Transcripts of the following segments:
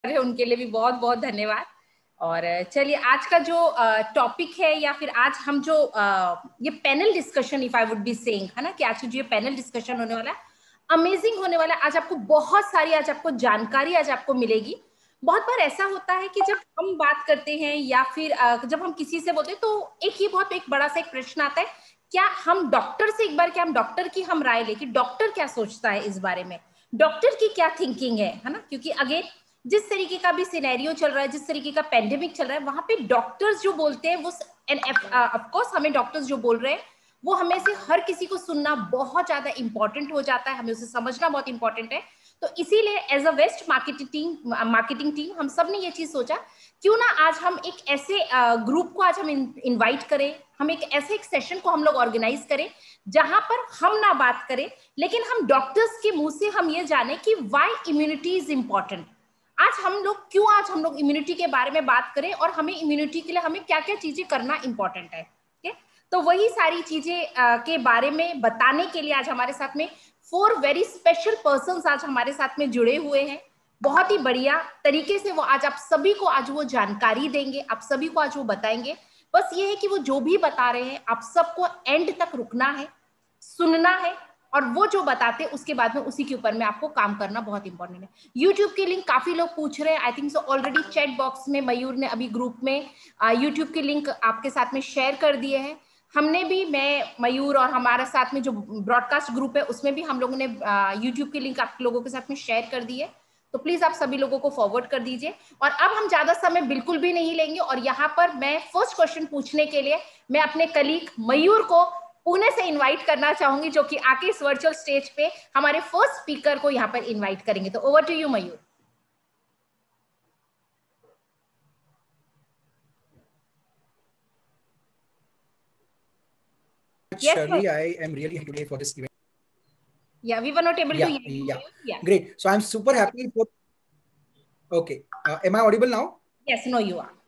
रहे हैं उनके लिए भी बहुत बहुत धन्यवाद। और चलिए आज का जो टॉपिक है या फिर आज हम जो ये panel discussion, if I would be saying, है ना, कि आज जो ये पैनल डिस्कशन होने वाला है अमेजिंग होने वाला है। आज आपको बहुत सारी आज आपको जानकारी आज आपको मिलेगी। बहुत बार ऐसा होता है कि जब हम बात करते हैं या फिर जब हम किसी से बोलते हैं तो एक ये बहुत एक बड़ा सा एक प्रश्न आता है, क्या हम डॉक्टर से एक बार क्या हम डॉक्टर की हम राय ले कि डॉक्टर क्या सोचता है इस बारे में, डॉक्टर की क्या थिंकिंग है ना। क्योंकि अगेन जिस तरीके का भी सिनेरियो चल रहा है, जिस तरीके का पेंडेमिक चल रहा है, वहां पे डॉक्टर्स जो बोलते हैं वो ऑफकोर्स हमें डॉक्टर्स जो बोल रहे हैं वो हमें से हर किसी को सुनना बहुत ज्यादा इंपॉर्टेंट हो जाता है, हमें उसे समझना बहुत इंपॉर्टेंट है। तो इसीलिए as a west marketing team हम सब ने ये चीज सोचा, क्यों ना आज हम एक ऐसे ग्रुप को आज हम इनवाइट करें, हम एक ऐसे एक सेशन को हम लोग ऑर्गेनाइज करें जहां पर हम ना बात करें लेकिन हम डॉक्टर्स के मुंह से हम ये जाने कि व्हाई इम्यूनिटी इज इंपॉर्टेंट। आज हम लोग इम्यूनिटी के बारे में बात करें और हमें इम्यूनिटी के लिए हमें क्या क्या चीजें करना इंपॉर्टेंट है। ठीक है, तो वही सारी चीजें के बारे में बताने के लिए आज हमारे साथ में 4 वेरी स्पेशल पर्सन्स आज हमारे साथ में जुड़े हुए हैं। बहुत ही बढ़िया तरीके से वो आज आप सभी को आज वो जानकारी देंगे, आप सभी को आज वो बताएंगे। बस ये है कि वो जो भी बता रहे हैं आप सबको एंड तक रुकना है, सुनना है, और वो जो बताते हैं उसके बाद में उसी के ऊपर में आपको काम करना बहुत इंपॉर्टेंट है। यूट्यूब की लिंक काफी लोग पूछ रहे हैं, I think so already chat box में मयूर ने अभी ग्रुप में यूट्यूब की लिंक आपके साथ में शेयर कर दिए हैं। हमने भी, मैं, मयूर और हमारे साथ में जो ब्रॉडकास्ट ग्रुप है उसमें भी हम लोगों ने यूट्यूब की लिंक आप लोगों के साथ में शेयर कर दी है। तो प्लीज आप सभी लोगों को फॉरवर्ड कर दीजिए। और अब हम ज्यादा समय बिल्कुल भी नहीं लेंगे और यहाँ पर मैं फर्स्ट क्वेश्चन पूछने के लिए मैं अपने कलीग मयूर को पुणे से इनवाइट करना चाहूंगी, जो कि आके इस वर्चुअल स्टेज पे हमारे फर्स्ट स्पीकर को यहाँ पर इनवाइट करेंगे। तो over to you Mayur. Yes, Shirley, I am really happy today for this event. yeah, we were not able to hear you, Yeah. Mayur. Yeah. Great. So I'm super happy for. Okay. Am I audible now? Yes, no, you are.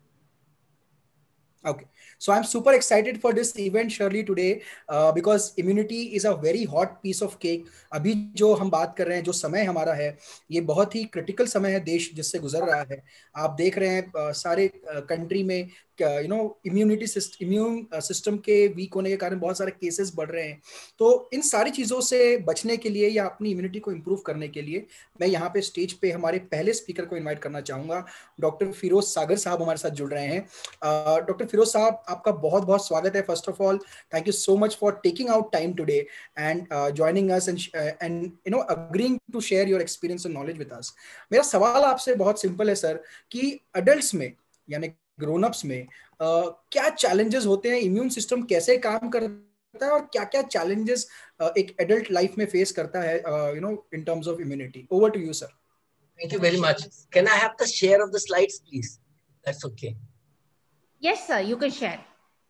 Okay. So I'm super excited for this event, Shirley, today because immunity is a very hot piece of cake. अभी जो हम बात कर रहे हैं, जो समय हमारा है, ये बहुत ही क्रिटिकल समय है देश जिससे गुजर रहा है। आप देख रहे हैं सारे कंट्री में इम्यून सिस्टम के वीक होने के कारण बहुत सारे केसेस बढ़ रहे हैं। तो इन सारी चीज़ों से बचने के लिए या अपनी इम्यूनिटी को इम्प्रूव करने के लिए मैं यहाँ पे स्टेज पे हमारे पहले स्पीकर को इन्वाइट करना चाहूँगा। डॉक्टर फिरोज सागर साहब हमारे साथ जुड़ रहे हैं। डॉक्टर फिरोज साहब, आपका बहुत बहुत स्वागत है। First of all thank you so much for taking out time today and joining us and agreeing to share your experience and knowledge with us. मेरा सवाल आपसे बहुत सिंपल है सर, कि अडल्ट्स में यानी ग्रोन अप्स में क्या चैलेंजेस होते हैं, इम्यून सिस्टम कैसे काम करता है और क्या क्या चैलेंजेस एक एडल्ट लाइफ में फेस करता है in terms of immunity. Over to you sir. Thank you very much. Can I have the share of the slides, please? That's okay. Yes, sir, you can share.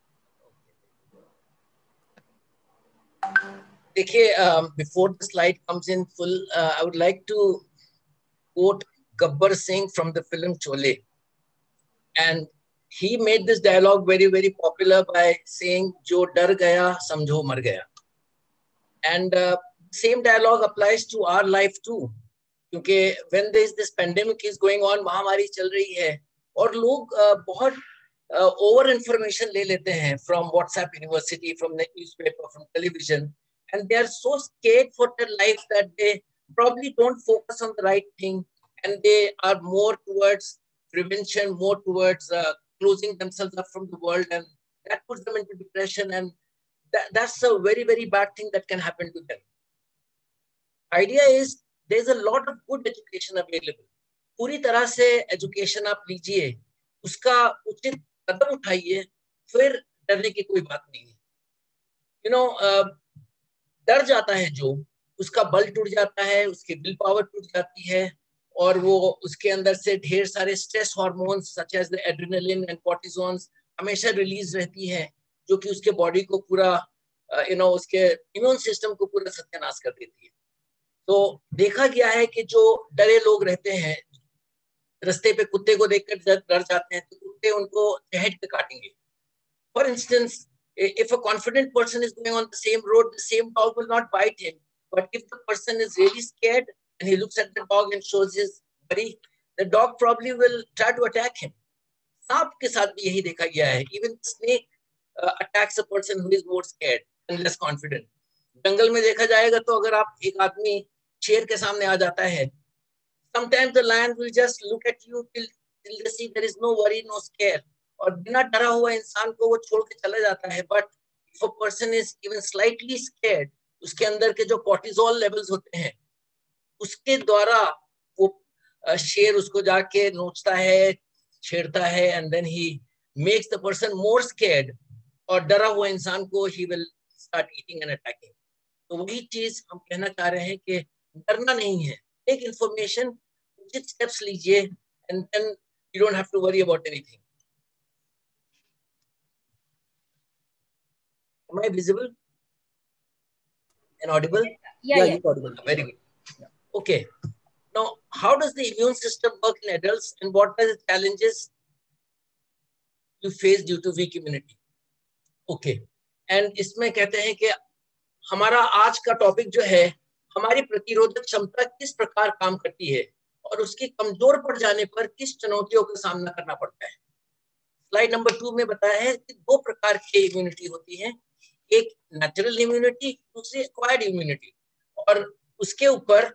देखिए, before the slide comes in full, I would like to quote Gabbar Singh from the film Sholay, and he made this dialogue very very popular by saying, "Jo dar gaya, samjho mar gaya." And same dialogue applies to our life too. क्योंकि when there is this pandemic is going on, महामारी चल रही है और लोग बहुत over information ले लेते हैं from WhatsApp University, from the newspaper, from television, and they are so scared for their life that they probably don't focus on the right thing, and they are more towards prevention, more towards closing themselves up from the world, and that puts them into depression, and that's a very very bad thing that can happen to them. Idea is there's a lot of good education available. पूरी तरह से education आप लीजिए, उसका उचित कदम उठाइए, फिर डरने की कोई बात नहीं है। डर जाता है जो, उसका बल टूट जाता है, उसकी विल पावर टूट जाती है, और वो उसके अंदर से ढेर सारे stress hormones such as the adrenaline and cortisones हमेशा रिलीज रहती हैं, जो कि उसके बॉडी को पूरा उसके इम्यून सिस्टम को पूरा सत्यानाश कर देती है। तो देखा गया है कि जो डरे लोग रहते हैं, रास्ते पे कुत्ते को देखकर डर जाते हैं, तो कुत्ते उनको चहट के काटेंगे। For instance, if a confident person is going on the same road, the same dog will not bite him. But if the person is really scared and he looks at the dog and shows his worry, the dog probably will try to attack him. सांप के साथ भी यही देखा गया है. Even snake attacks a person who is more scared and less confident. जंगल में देखा जाएगा तो अगर आप एक आदमी शेर के सामने आ जाता है, sometimes the lion will just look at you till they see there is no worry, no scare, और बिना डरा हुआ इंसान को वो छोड़ के चला जाता है. But if a person is even slightly scared, उसके अंदर के जो cortisol levels होते हैं उसके द्वारा वो शेर उसको जाके नोचता है, छेड़ता है, and then he makes the person more scared, और डरा हुआ इंसान को he will start eating and attacking. तो वही चीज हम कहना चाह रहे हैं कि डरना नहीं है, एक इंफॉर्मेशन, उचित स्टेप्स लीजिए, and then you don't have to worry about anything. Am I visible and audible? Yeah, you're audible. Very good. Yeah. Okay. Now, how does the immune system work in adults, and what are the challenges you face due to weak immunity? Okay. And इसमें कहते हैं कि हमारा आज का topic जो है, हमारी प्रतिरोधक क्षमता किस प्रकार काम करती है और उसकी कमजोर पड़ जाने पर किस चुनौतियों का सामना करना पड़ता है. स्लाइड नंबर 2 में बताया है कि 2 प्रकार की इम्यूनिटी होती है, एक नेचुरल इम्यूनिटी, दूसरी एक्वायर्ड इम्यूनिटी. और उसके ऊपर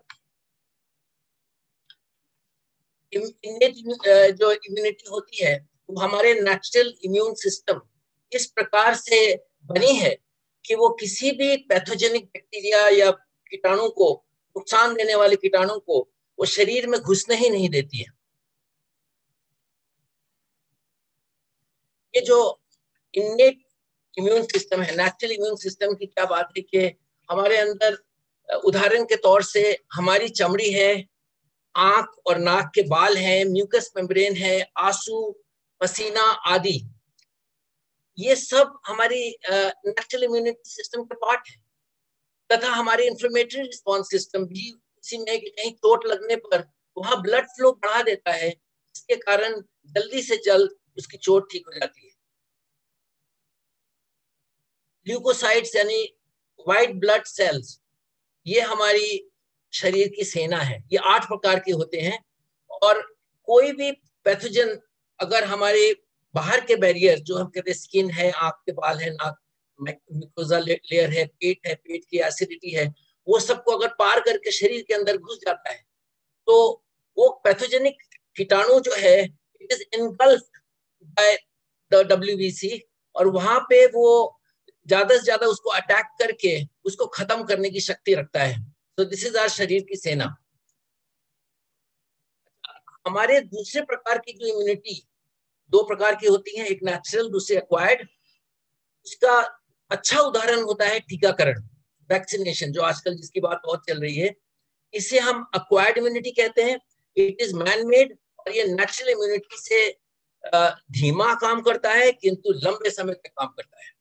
इन्नेट जो इम्यूनिटी होती है वो हमारे नेचुरल इम्यून सिस्टम इस प्रकार से बनी है कि वो किसी भी पैथोजेनिक बैक्टीरिया या कीटाणु को, नुकसान देने वाले कीटाणु को वो शरीर में घुसने ही नहीं देती है. ये जो इन्नेट इम्यून सिस्टम है, नेचुरल इम्यून सिस्टम की क्या बात है कि हमारे अंदर उदाहरण के तौर से हमारी चमड़ी है, आंख और नाक के बाल हैं, म्यूकस मेम्ब्रेन है, आंसू, पसीना आदि, ये सब हमारी नेचुरल इम्यूनिटी सिस्टम का पार्ट है. तथा हमारी इन्फ्लेमेटरी रिस्पॉन्स सिस्टम भी उसी में कि कहीं चोट लगने पर वहां ब्लड फ्लो बढ़ा देता है, इसके कारण जल्दी से जल्द उसकी चोट ठीक हो जाती है. ल्यूकोसाइट्स यानी व्हाइट ब्लड सेल्स, ये हमारी शरीर की सेना है. ये 8 प्रकार के होते हैं, और कोई भी पैथोजन अगर हमारे बाहर के बैरियर, जो हम कहते हैं स्किन है, आंख के बाल है, नाक म्यूकोसा लेयर है, पेट की एसिडिटी है, वो सबको अगर पार करके शरीर के अंदर घुस जाता है तो वो पैथोजेनिक कीटाणु जो है it is engulfed by the WBC, और वहां पे वो ज्यादा से ज्यादा उसको अटैक करके उसको खत्म करने की शक्ति रखता है. तो दिस इज आवर शरीर की सेना. हमारे दूसरे प्रकार की जो इम्यूनिटी 2 प्रकार की होती है, एक नेचुरल, दूसरी एक्वायर्ड. उसका अच्छा उदाहरण होता है टीकाकरण, वैक्सीनेशन, जो आजकल जिसकी बात बहुत चल रही है. इसे हम एक्वायर्ड इम्यूनिटी कहते हैं. इट इज मैन मेड, और ये नेचुरल इम्यूनिटी से धीमा काम करता है किंतु लंबे समय तक काम करता है.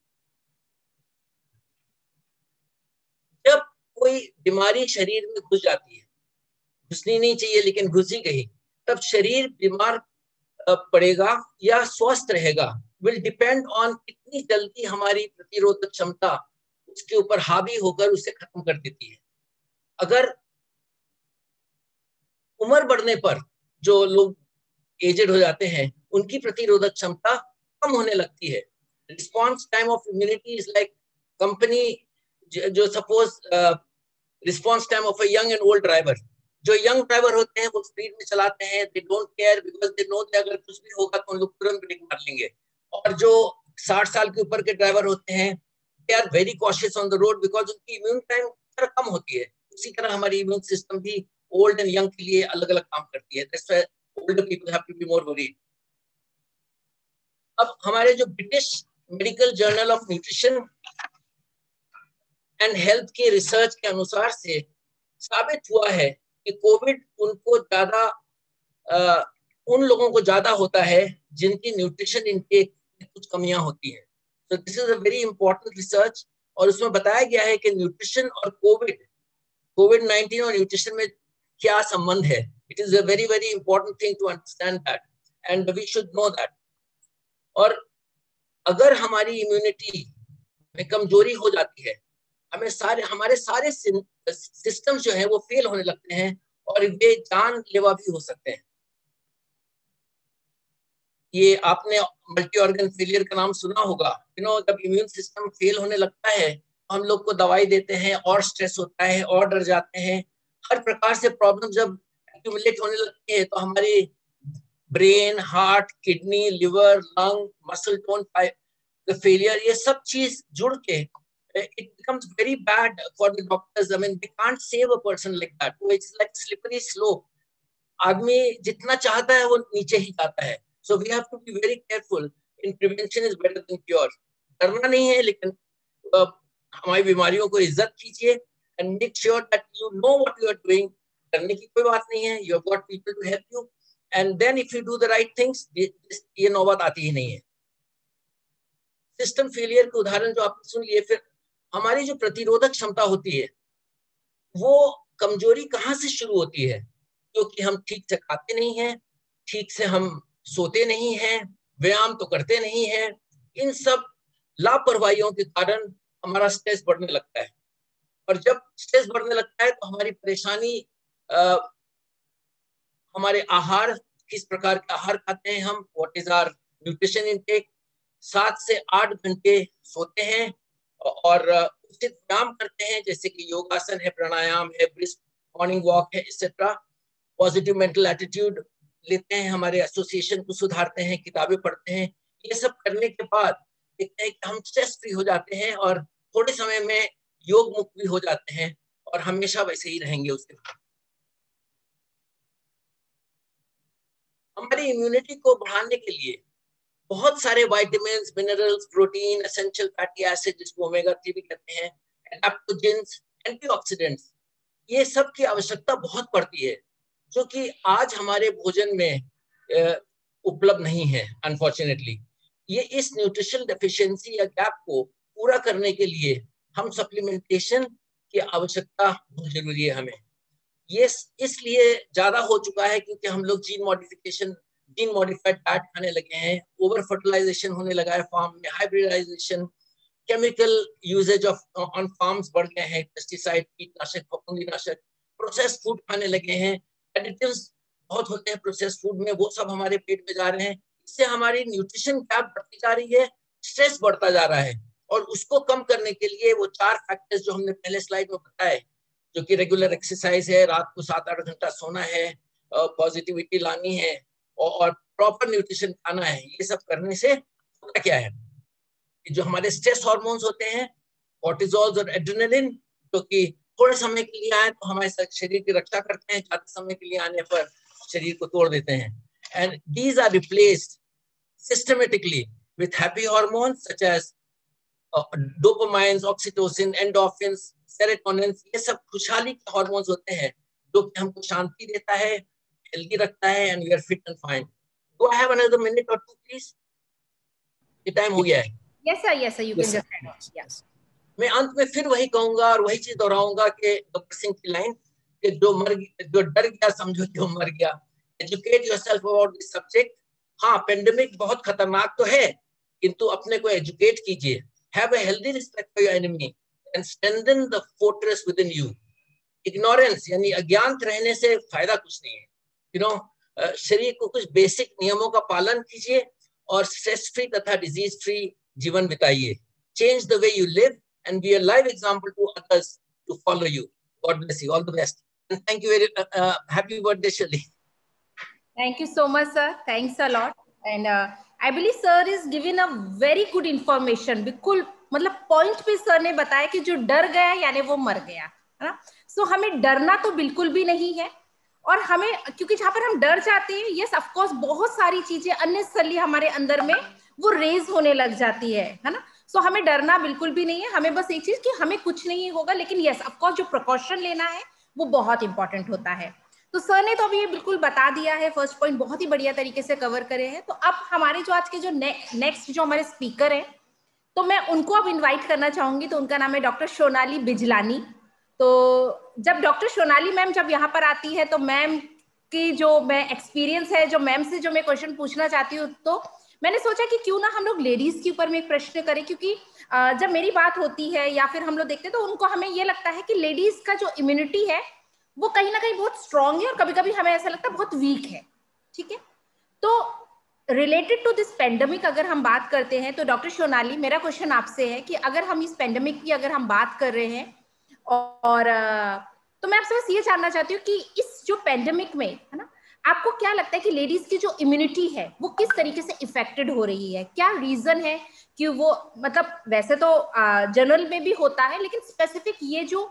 जब कोई बीमारी शरीर में घुस जाती है, घुसनी नहीं चाहिए लेकिन घुस ही गई, तब शरीर बीमार पड़ेगा या स्वस्थ रहेगा विल डिपेंड ऑन कितनी जल्दी हमारी प्रतिरोधक क्षमता उसके ऊपर हावी होकर उसे खत्म कर देती है. अगर उम्र बढ़ने पर जो लोग एजेड हो जाते हैं उनकी प्रतिरोधक क्षमता कम होने लगती है. Response time of immunity is like company, जो suppose response time of a young and old driver. जो यंग ड्राइवर होते हैं वो स्पीड में चलाते हैं, they don't care because they know कि अगर कुछ भी होगा तो उन लोग तुरंत ब्रेक मार लेंगे. और जो 60 साल के ऊपर के ड्राइवर होते हैं they are very cautious on the road because उनकी इम्यून टाइम कम होती है. उसी तरह हमारी इम्यून सिस्टम भी ओल्ड एंड यंग के लिए अलग अलग काम करती है. That's why older people have to be more worried. अब हमारे जो British medical journal of nutrition and health के रिसर्च के अनुसार से साबित हुआ है कि कोविड उनको ज्यादा उन लोगों को ज्यादा होता है जिनकी न्यूट्रिशन इनटेक में कुछ कमियां होती हैं. So this is a very important research, और उसमें बताया गया है कि न्यूट्रिशन और कोविड-19 और न्यूट्रिशन में क्या संबंध है. It is a very very important thing to understand that, and we should know that. और अगर हमारी इम्यूनिटी में कमजोरी हो जाती है, हमारे सारे सिस्टम्स जो हैं वो फेल होने लगते हैं और वे जानलेवा भी हो सकते हैं. ये आपने मल्टी ऑर्गन फेलियर का नाम सुना होगा। जब इम्यून सिस्टम फेल होने लगता है तो हम लोग को दवाई देते हैं और स्ट्रेस होता है और डर जाते हैं। हर प्रकार से प्रॉब्लम जब एक्यूमुलेट होने लगती है तो हमारी brain, heart, kidney, liver, lung, muscle tone failure, ये सब चीज जुड़ के it becomes very bad for the doctors. I mean, they can't save a person like that. So it's like slippery slope. आदमी जितना चाहता है वो नीचे ही जाता है. So we have to be very careful. In prevention is better than cure. डरना नहीं है, लेकिन हमारी बीमारियों को इज्जत कीजिए and make sure that you know what you are doing. डरने की कोई बात नहीं है. You have got people to help you. And then if you do the right things, ये नौबत आती ही नहीं है. सिस्टम फेलियर के उदाहरण जो आपने सुन लिए, फिर हमारी जो प्रतिरोधक क्षमता होती है वो कमजोरी कहाँ से शुरू होती है? क्योंकि हम ठीक से खाते नहीं हैं, ठीक से हम सोते नहीं हैं, व्यायाम तो करते नहीं हैं. इन सब लापरवाहियों के कारण हमारा स्ट्रेस बढ़ने लगता है. और जब स्ट्रेस बढ़ने लगता है तो हमारी परेशानी, हमारे आहार, किस प्रकार का आहार खाते हैं हम, what is our nutrition intake, 7 से 8 घंटे सोते हैं और उचित व्यायाम करते हैं, जैसे कि योगासन है, प्राणायाम है, ब्रिस्क मॉर्निंग वॉक है, एक्सेट्रा. पॉजिटिव मेंटल एटीट्यूड लेते हैं, हमारे एसोसिएशन को सुधारते हैं, किताबें पढ़ते हैं. ये सब करने के बाद देखते हैं कि हम स्ट्रेस फ्री हो जाते हैं और थोड़े समय में योग मुक्त भी हो जाते हैं और हमेशा वैसे ही रहेंगे उसके बाद. हमारी इम्यूनिटी को बढ़ाने के लिए बहुत सारे vitamins, minerals, protein, essential fatty acid, जिसको ओमेगा 3 भी कहते हैं, एडेप्टोजेंस, एंटीऑक्सीडेंट्स, ये सब की आवश्यकता बहुत पड़ती है, जो कि आज हमारे भोजन में उपलब्ध नहीं है अनफॉर्चुनेटली. ये इस न्यूट्रिशन डेफिशिएंसी या गैप को पूरा करने के लिए हम सप्लीमेंटेशन की आवश्यकता बहुत जरूरी है हमें. ये इसलिए ज्यादा हो चुका है क्योंकि हम लोग जीन मॉडिफाइड डाइट खाने लगे हैं, ओवर फर्टिलाइजेशन होने लगा है फार्म में, hybridization, chemical usages on farms बढ़ गए हैं, पेस्टिसाइड, कीटनाशक, फफूंदीनाशक, प्रोसेस्ड फूड खाने लगे हैं, एडिटिव्स बहुत होते हैं प्रोसेस्ड फूड में, वो सब हमारे पेट में जा रहे हैं. इससे हमारी न्यूट्रिशन गैप बढ़ती जा रही है, स्ट्रेस बढ़ता जा रहा है. और उसको कम करने के लिए वो 4 फैक्टर्स जो हमने पहले स्लाइड में बताए, जो कि रेगुलर एक्सरसाइज है, रात को 7-8 घंटा सोना है, पॉजिटिविटी लानी है और प्रॉपर न्यूट्रिशन खाना है, ये सब करने से होता क्या है, जो हमारे स्ट्रेस हार्मोन्स होते हैं, कोर्टिजोल और एड्रेनलिन, जो कि थोड़े समय के लिए आए तो हमारे शरीर की रक्षा करते हैं, ज्यादा समय के लिए आने पर शरीर को तोड़ देते हैं. And these are replaced systematically with happy hormones such as dopamine, oxytocin, endorphin, serotonin. ये सब खुशहाली के हार्मोन्स होते हैं जो कि हमको शांति देता है, हेल्दी रखता है, and we are fit and fine. Do I have another minute और 2 प्लीज? ये टाइम हो गया है. Yes sir, you can just yes. मैं अंत में फिर वही कहूंगा और वही चीज दोहराऊंगा कि गब्बर सिंह की लाइन कि जो डर गया समझो जो मर गया. Educate yourself about this subject. हाँ, पेंडेमिक बहुत खतरनाक तो है, किंतु अपने को एजुकेट कीजिए. Have a healthy respect for your enemy and strengthen the fortress within you. Ignorance यानी अज्ञान रहने से फायदा कुछ नहीं है. शरीर को कुछ बेसिक नियमों का पालन कीजिए और स्ट्रेस फ्री तथा डिजीज फ्री जीवन बिताइए. Change the way you live and be a live example to others to follow you. God bless you. All the best. And thank you very happy birthday, Shirley. Thank you so much, sir. Thanks a lot. And I believe sir is giving a very good information. बिल्कुल मतलब point पे sir ने बताया कि जो डर गया यानी वो मर गया, है ना. सो हमें डरना तो बिल्कुल भी नहीं है. और हमें, क्योंकि जहां पर हम डर जाते हैं, यस ऑफ कोर्स बहुत सारी चीजें अननेसेसरली हमारे अंदर में वो रेज होने लग जाती है ना. सो हमें डरना बिल्कुल भी नहीं है. हमें बस एक चीज कि हमें कुछ नहीं होगा, लेकिन यस ऑफ कोर्स जो प्रिकॉशन लेना है वो बहुत इंपॉर्टेंट होता है. तो सर ने तो अभी ये बिल्कुल बता दिया है, फर्स्ट पॉइंट बहुत ही बढ़िया तरीके से कवर करे हैं. तो अब हमारे जो आज के जो नेक्स्ट जो हमारे स्पीकर है, तो मैं उनको अब इन्वाइट करना चाहूंगी. तो उनका नाम है डॉक्टर सोनाली बिजलानी. तो जब डॉक्टर सोनाली मैम जब यहाँ पर आती है तो मैम की जो मैं एक्सपीरियंस है, जो मैम से जो मैं क्वेश्चन पूछना चाहती हूँ, तो मैंने सोचा कि क्यों ना हम लोग लेडीज के ऊपर में एक प्रश्न करें. क्योंकि जब मेरी बात होती है या फिर हम लोग देखते हैं तो उनको हमें ये लगता है कि लेडीज का जो इम्यूनिटी है वो कहीं ना कहीं बहुत स्ट्रांग है और कभी कभी हमें ऐसा लगता है बहुत वीक है. ठीक है, तो रिलेटेड टू दिस पेंडेमिक अगर हम बात करते हैं तो डॉक्टर सोनाली, मेरा क्वेश्चन आपसे है कि अगर हम इस पेंडेमिक की अगर हम बात कर रहे हैं और तो मैं आपसे बस ये जानना चाहती हूँ कि इस जो पेंडेमिक में है ना, आपको क्या लगता है कि लेडीज की जो इम्यूनिटी है वो किस तरीके से इफेक्टेड हो रही है? क्या रीजन है कि वो, मतलब वैसे तो जनरल में भी होता है, लेकिन स्पेसिफिक ये जो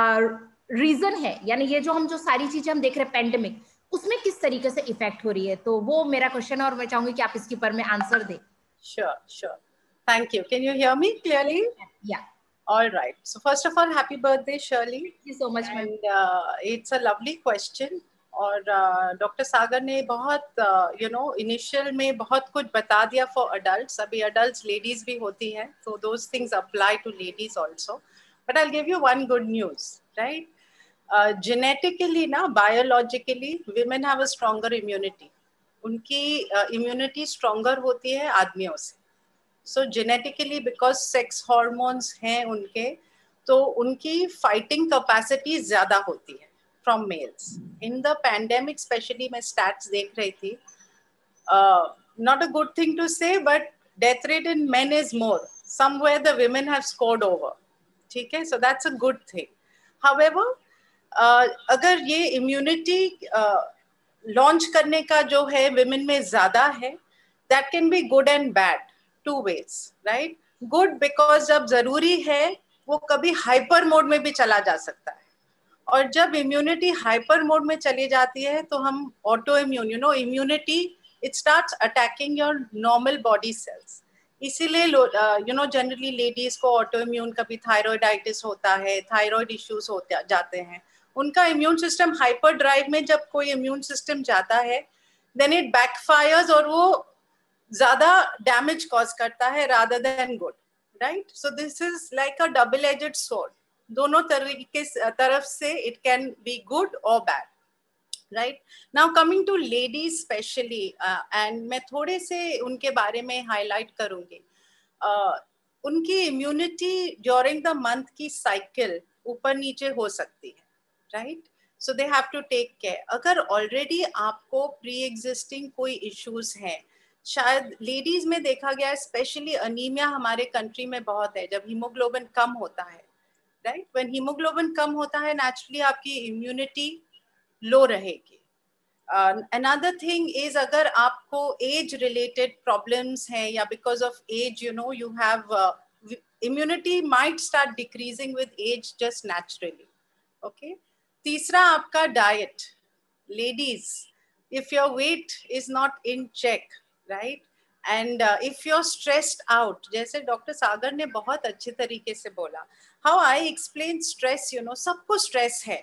रीजन है, यानी ये जो हम जो सारी चीजें हम देख रहे हैं पेंडेमिक, उसमें किस तरीके से इफेक्ट हो रही है? तो वो मेरा क्वेश्चन है और मैं चाहूंगी कि आप इसके ऊपर में आंसर दें. Sure. Thank you. Can you hear me clearly? Yeah. All right. So first of all, happy birthday, Shirley. Thank you so much, ma'am. And it's a lovely question. और डॉक्टर सागर ने बहुत इनिशियल में बहुत कुछ बता दिया for adults. अभी adults ladies भी होती हैं, so those things apply to ladies also. But I'll give you one good news, right? Genetically ना, biologically women have a stronger immunity. उनकी इम्यूनिटी स्ट्रॉन्गर होती है आदमियों से. So genetically because sex hormones हैं उनके, तो उनकी फाइटिंग कैपेसिटी ज्यादा होती है from males. In the pandemic specially मैं स्टैट्स देख रही थी, not a good thing to say, but death rate in men is more. Somewhere the women have scored over. ठीक है, so that's a good thing. However अगर ये immunity launch करने का जो है विमेन में ज्यादा है, that can be good and bad, two ways, right? Good because जब जरूरी है वो कभी हाइपर मोड में भी चला जा सकता है, और जब इम्यूनिटी हाइपर मोड में चली जाती है तो हम auto immune, immunity it starts attacking your normal body cells. इसीलिए जनरली लेडीज को ऑटो इम्यून, कभी थायराइडाइटिस होता है, थायराइड इश्यूज होते जाते हैं. उनका इम्यून सिस्टम हाइपर ड्राइव में जब कोई इम्यून सिस्टम जाता है, देन इट बैकफायर्स और वो ज्यादा डैमेज कॉज करता है rather than good, right? So this is like a double edged sword. दोनों तरीके तरफ से इट कैन बी गुड और bad, right? Now coming to ladies specially, and मैं थोड़े से उनके बारे में हाईलाइट करूंगी. उनकी इम्यूनिटी ड्यूरिंग द मंथ की साइकिल ऊपर नीचे हो सकती है, राइट? So they have to take care. अगर ऑलरेडी आपको प्री एग्जिस्टिंग कोई इश्यूज हैं, शायद लेडीज में देखा गया है स्पेशली अनीमिया हमारे कंट्री में बहुत है जब हीमोग्लोबिन कम होता है, राइट? व्हेन हीमोग्लोबिन कम होता है नेचुरली आपकी इम्यूनिटी लो रहेगी. अनदर थिंग इज अगर आपको एज रिलेटेड प्रॉब्लम्स हैं या because of age you have immunity might start decreasing with age just naturally. Okay. तीसरा आपका diet. Ladies, if your weight is not in check, right? And if you're stressed out, जैसे doctor Sagar ने बहुत अच्छे तरीके से बोला, how I explain stress, सबको stress है.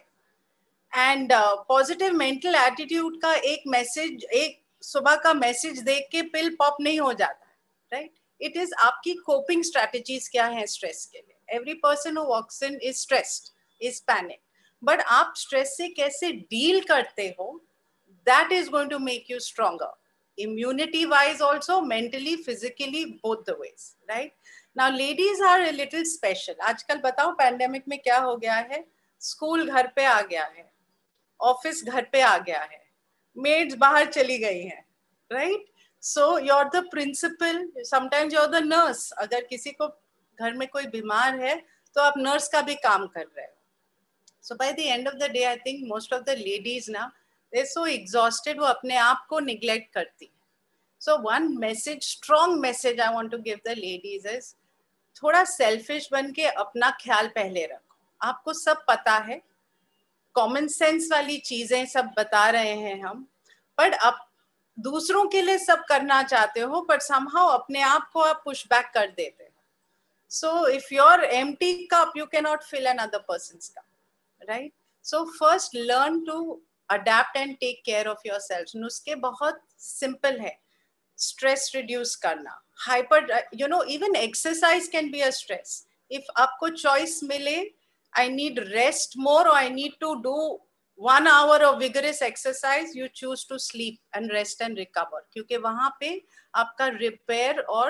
And positive mental attitude का एक मैसेज, एक सुबह का मैसेज देख के पिल पॉप नहीं हो जाता, राइट? इट इज आपकी कोपिंग स्ट्रेटेजीज क्या है स्ट्रेस के लिए. Every person who walks in is stressed, is panic, but आप स्ट्रेस से कैसे डील करते हो, that is going to make you stronger, immunity wise also, mentally, physically, both the ways, right? Now ladies are a little special. आजकल बताओ pandemic में क्या हो गया है, स्कूल घर पे आ गया है, ऑफिस घर पे आ गया है, मेड्स बाहर चली गई हैं, right? So you are the principal, sometimes you are the nurse. अगर किसी को घर में कोई बीमार है तो आप नर्स का भी काम कर रहे हो. So by the end of the day I think most of the ladies ना, दे सो एग्जॉस्टेड, वो अपने आप को निग्लेक्ट करती है. So one message, strong message I want to give the ladies is, थोड़ा सेल्फिश बन के अपना ख्याल पहले रखो. आपको सब पता है, कॉमन सेंस वाली चीजें सब बता रहे हैं हम, बट आप दूसरों के लिए सब करना चाहते हो, बट समहाउ अपने आप को आप पुश बैक कर देते हो. So if your empty cup, you can not fill another person's cup, right? So first learn to adapt and take care of your self. नुस्खे बहुत सिंपल है. स्ट्रेस रिड्यूस करना, hyper, even exercise can be a stress. If आपको choice मिले, I need rest more or I need to do 1 hour of vigorous exercise, you choose to sleep and rest and recover. क्योंकि वहाँ पे आपका repair और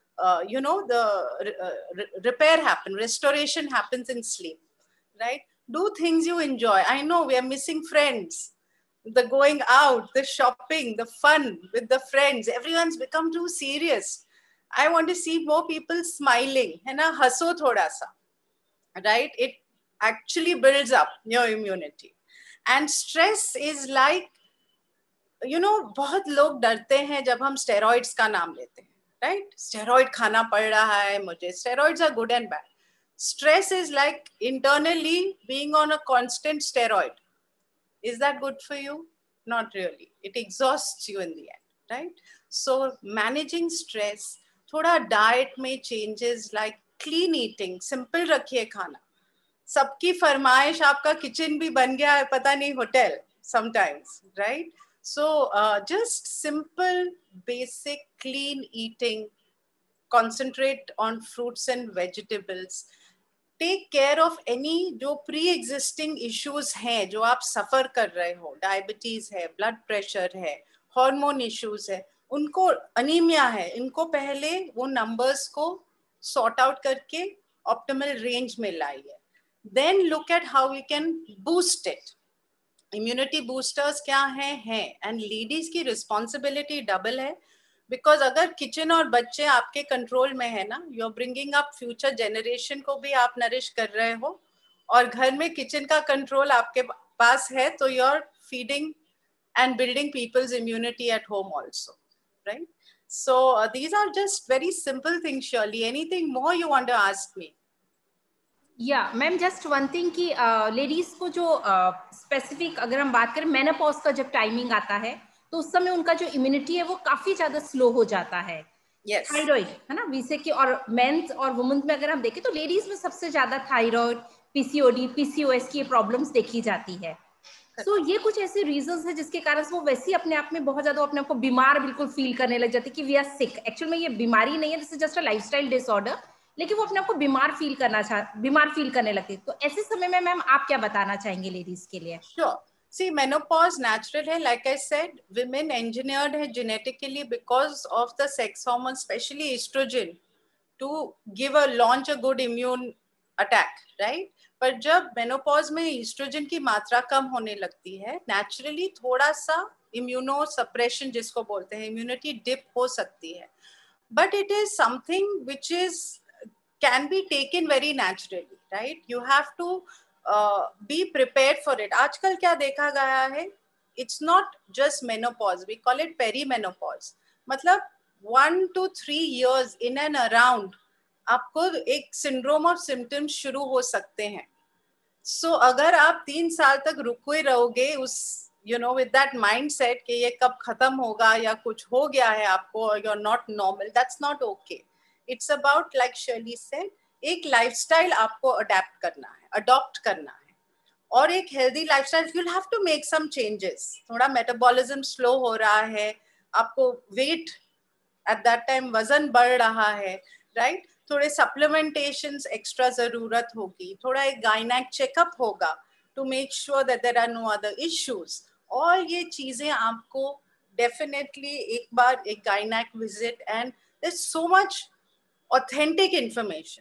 the repair happen, restoration happens in sleep, right? Do things you enjoy. I know we are missing friends. the going out, the shopping, the fun with the friends, everyone's become too serious. I want to see more people smiling, है ना, हंसो थोड़ा सा, right? It actually builds up your immunity. And stress is like, you know, बहुत लोग डरते हैं जब हम steroids का नाम लेते हैं, right? Steroid खाना पड़ रहा है मुझे. Steroids are good and bad. Stress is like internally being on a constant steroid. Is that good for you? Not really. It exhausts you in the end, right? So managing stress, थोड़ा diet में changes like clean eating, simple रखिए खाना. सबकी फरमाइश आपका kitchen भी बन गया है, पता नहीं hotel sometimes, right? So just simple, basic, clean eating, concentrate on fruits and vegetables. Take care of any जो प्री एग्जिस्टिंग इश्यूज हैं जो आप सफर कर रहे हो, डायबिटीज है, ब्लड प्रेशर है, हार्मोन इश्यूज है, उनको अनीमिया है, इनको पहले वो नंबर्स को सॉर्ट आउट करके ऑप्टिमल रेंज में लाइए. Then look at how you can boost it. Immunity boosters क्या हैं एंड लेडीज की रिस्पॉन्सिबिलिटी डबल है. बिकॉज अगर किचन और बच्चे आपके कंट्रोल में है ना, you are bringing up future generation को भी आप नरिश कर रहे हो, और घर में किचन का कंट्रोल आपके पास है तो you are feeding and building people's immunity at home also, right? So these are just very simple things. Surely anything more you want to ask me? या मैम जस्ट वन थिंग कि ladies को जो specific अगर हम बात करें, menopause का जब टाइमिंग आता है तो उस समय उनका जो इम्यूनिटी है वो काफी ज्यादा स्लो हो जाता है. थायराइड है ना, विसे की, और मेंस और वुमेन्स में अगर हम देखें तो लेडीज में सबसे ज्यादा थायराइड, पीसीओडी, पीसीओएस की प्रॉब्लम्स देखी जाती है. सो ये कुछ ऐसे रीजंस है जिसके कारण वो वैसे ही अपने आप में बहुत ज्यादा अपने आप को बीमार बिल्कुल फील करने लग जाती है कि वी आर सिक. एक्चुअल में ये बीमारी नहीं है, this is just a lifestyle disorder, लेकिन वो अपने आप को बीमार फील करने लगती है. तो ऐसे समय में मैम आप क्या बताना चाहेंगे लेडीज के लिए? Sure. See, menopause natural hai, like I said, women engineered hai genetically because of the sex hormones, especially estrogen, to give launch a good immune attack, right? पर जब menopause में estrogen की मात्रा कम होने लगती है, naturally थोड़ा सा immunosuppression जिसको बोलते हैं, immunity dip हो सकती है. But it is something which can be taken very naturally, right? You have to be prepared for it. आजकल क्या देखा गया है, it's not just menopause, we call it perimenopause. मतलब 1 to 3 years in and around आपको एक syndrome of symptoms शुरू हो सकते हैं. So अगर आप 3 साल तक रुके रहोगे उस with that mindset कि ये कब खत्म होगा या कुछ हो गया है आपको, you're not normal, that's not okay. It's about, like Shirley said, एक लाइफस्टाइल आपको अडेप्ट करना है, अडॉप्ट करना है, और एक healthy lifestyle. You will have to make some changes. थोड़ा मेटाबॉलिज्म स्लो हो रहा है, आपको वेट एट दैट टाइम वजन बढ़ रहा है, राइट? थोड़े सप्लीमेंटेशंस एक्स्ट्रा जरूरत होगी, थोड़ा एक गायनेक चेकअप होगा to make sure that there are no other issues. और ये चीजें आपको डेफिनेटली एक बार एक गायनेक visit, and there is so much authentic information.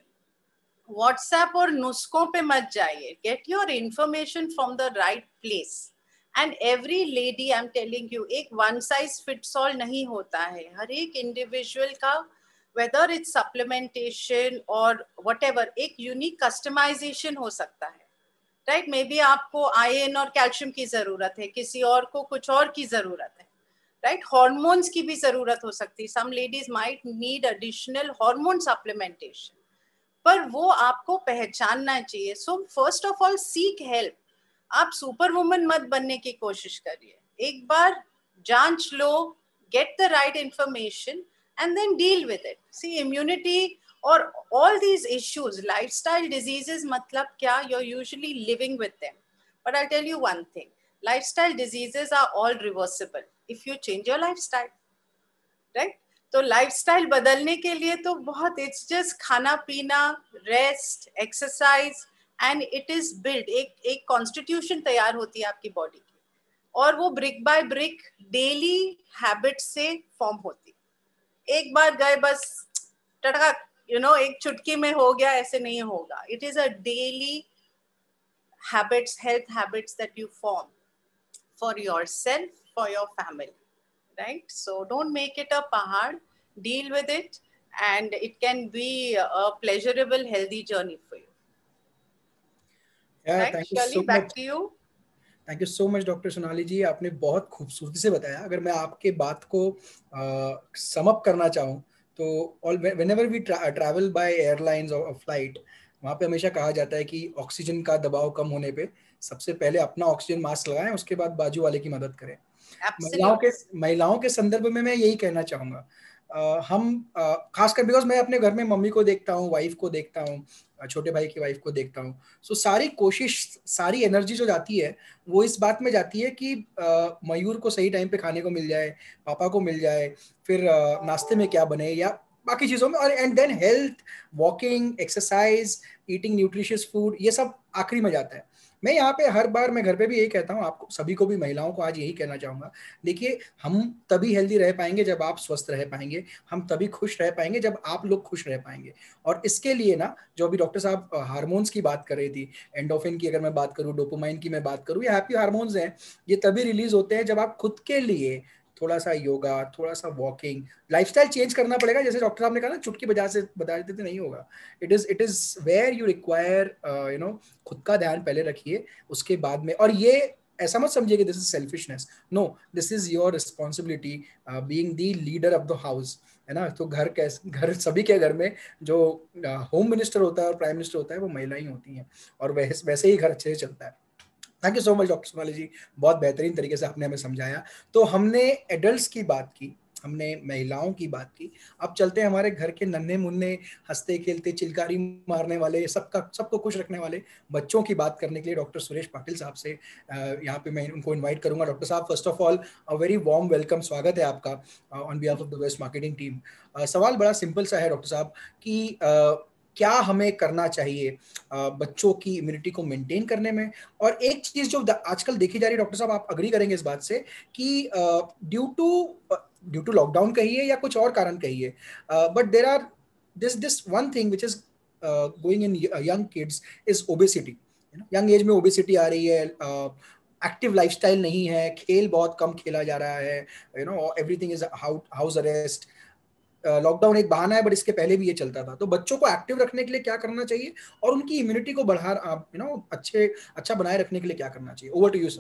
WhatsApp और नुस्खों पे मत जाइए. Get your information from the right place. And every lady, I am telling you, एक वन साइज फिट्स ऑल नहीं होता है. हर एक इंडिविजुअल का, वेदर इट्स सप्लीमेंटेशन और व्हाटएवर, एक यूनिक कस्टमाइजेशन हो सकता है, राइट? मे बी आपको आयरन और कैल्शियम की जरूरत है, किसी और को कुछ और की जरूरत है, राइट? हार्मोन्स की भी जरूरत हो सकती है. Some ladies might need additional hormone supplementation, पर वो आपको पहचानना चाहिए. So first of all seek help. आप सुपर वुमन मत बनने की कोशिश करिए. एक बार जांच लो, get the right information and then deal with it. See, immunity और all these issues, lifestyle diseases, मतलब क्या? You're usually living with them. But I'll tell you one thing, lifestyle diseases are all reversible if you change your lifestyle, right? तो lifestyle बदलने के लिए तो बहुत, it's just खाना पीना, rest, exercise, and it is build. एक constitution तैयार होती है आपकी बॉडी की, और वो brick by brick daily habit से फॉर्म होती. एक बार गए बस टटका, एक चुटकी में हो गया, ऐसे नहीं होगा. It is a daily habits, health habits that you form. for yourself, for your family, right? So don't make it a pahad, deal with it, and it can be a pleasurable, healthy journey for you. Yeah, Right, thank you Shirley, so back much. to you. Thank you so much doctor Sonali ji, आपने बहुत खूबसूरती से बताया। अगर मैं आपके बात को सम अप करना चाहूँ तो all whenever we travel by airlines और फ्लाइट, वहाँ पे हमेशा कहा जाता है कि ऑक्सीजन का दबाव कम होने पे सबसे पहले अपना ऑक्सीजन मास्क लगाएं, उसके बाद बाजू वाले की मदद करें। महिलाओं के संदर्भ में मैं यही कहना चाहूँगा। हम खासकर बिकॉज मैं अपने घर में मम्मी को देखता हूँ, वाइफ को देखता हूँ, छोटे भाई की वाइफ को देखता हूँ, सो सारी कोशिश, सारी एनर्जी जो जाती है वो इस बात में जाती है कि मयूर को सही टाइम पे खाने को मिल जाए, पापा को मिल जाए, फिर नाश्ते में क्या बने या बाकी चीज़ों में, और and then health, walking, exercise, eating nutritious food, ये सब आखिरी में जाता है। मैं यहाँ पे हर बार मैं घर पे भी यही कहता हूँ, आपको सभी को भी, महिलाओं को आज यही कहना चाहूँगा, देखिए हम तभी हेल्दी रह पाएंगे जब आप स्वस्थ रह पाएंगे, हम तभी खुश रह पाएंगे जब आप लोग खुश रह पाएंगे। और इसके लिए ना, जो अभी डॉक्टर साहब हार्मोन्स की बात कर रही थी, एंडोफिन की अगर मैं बात करूँ, डोपामाइन की मैं बात करूँ, ये हैप्पी हार्मोन्स हैं, ये तभी रिलीज होते हैं जब आप खुद के लिए थोड़ा सा योगा, थोड़ा सा वॉकिंग, लाइफस्टाइल चेंज करना पड़ेगा। जैसे डॉक्टर साहब ने कहा ना, चुटकी बजा देते थे नहीं होगा। It is where you require खुद का ध्यान पहले रखिए, उसके बाद में। और ये ऐसा मत समझिए कि this is selfishness, no, this is your responsibility being the leader of the house, है ना। तो घर सभी के घर में जो होम मिनिस्टर होता है और प्राइम मिनिस्टर होता है वो महिला ही होती हैं, और वैसे ही घर अच्छे से चलता है। Thank you so much doctor Sonali ji, बहुत बेहतरीन तरीके से आपने हमें समझाया। तो हमने एडल्ट्स की बात की, हमने महिलाओं की बात की, अब चलते हैं हमारे घर के नन्हे मुन्ने, हंसते खेलते, चिलकारी मारने वाले, सबको खुश रखने वाले बच्चों की बात करने के लिए डॉक्टर सुरेश पाटिल साहब से यहाँ पे मैं उनको इनवाइट करूंगा। डॉक्टर साहब, first of all a very warm welcome, स्वागत है आपका on behalf of the west marketing team. सवाल बड़ा सिंपल सा है डॉक्टर साहब कि क्या हमें करना चाहिए बच्चों की इम्यूनिटी को मेंटेन करने में। और एक चीज जो आजकल देखी जा रही है डॉक्टर साहब, आप अग्री करेंगे इस बात से कि ड्यू टू लॉकडाउन कहिए या कुछ और कारण कहिए, but there are this one thing which is going in young kids is obesity. Young age में ओबेसिटी आ रही है, एक्टिव लाइफस्टाइल नहीं है, खेल बहुत कम खेला जा रहा है, everything is house arrest. Lockdown एक बहाना है, बट इसके पहले भी ये चलता था। तो बच्चों को एक्टिव रखने के लिए क्या करना चाहिए और उनकी इम्यूनिटी को अच्छा बनाए रखने के लिए क्या करना चाहिए? Over to you sir.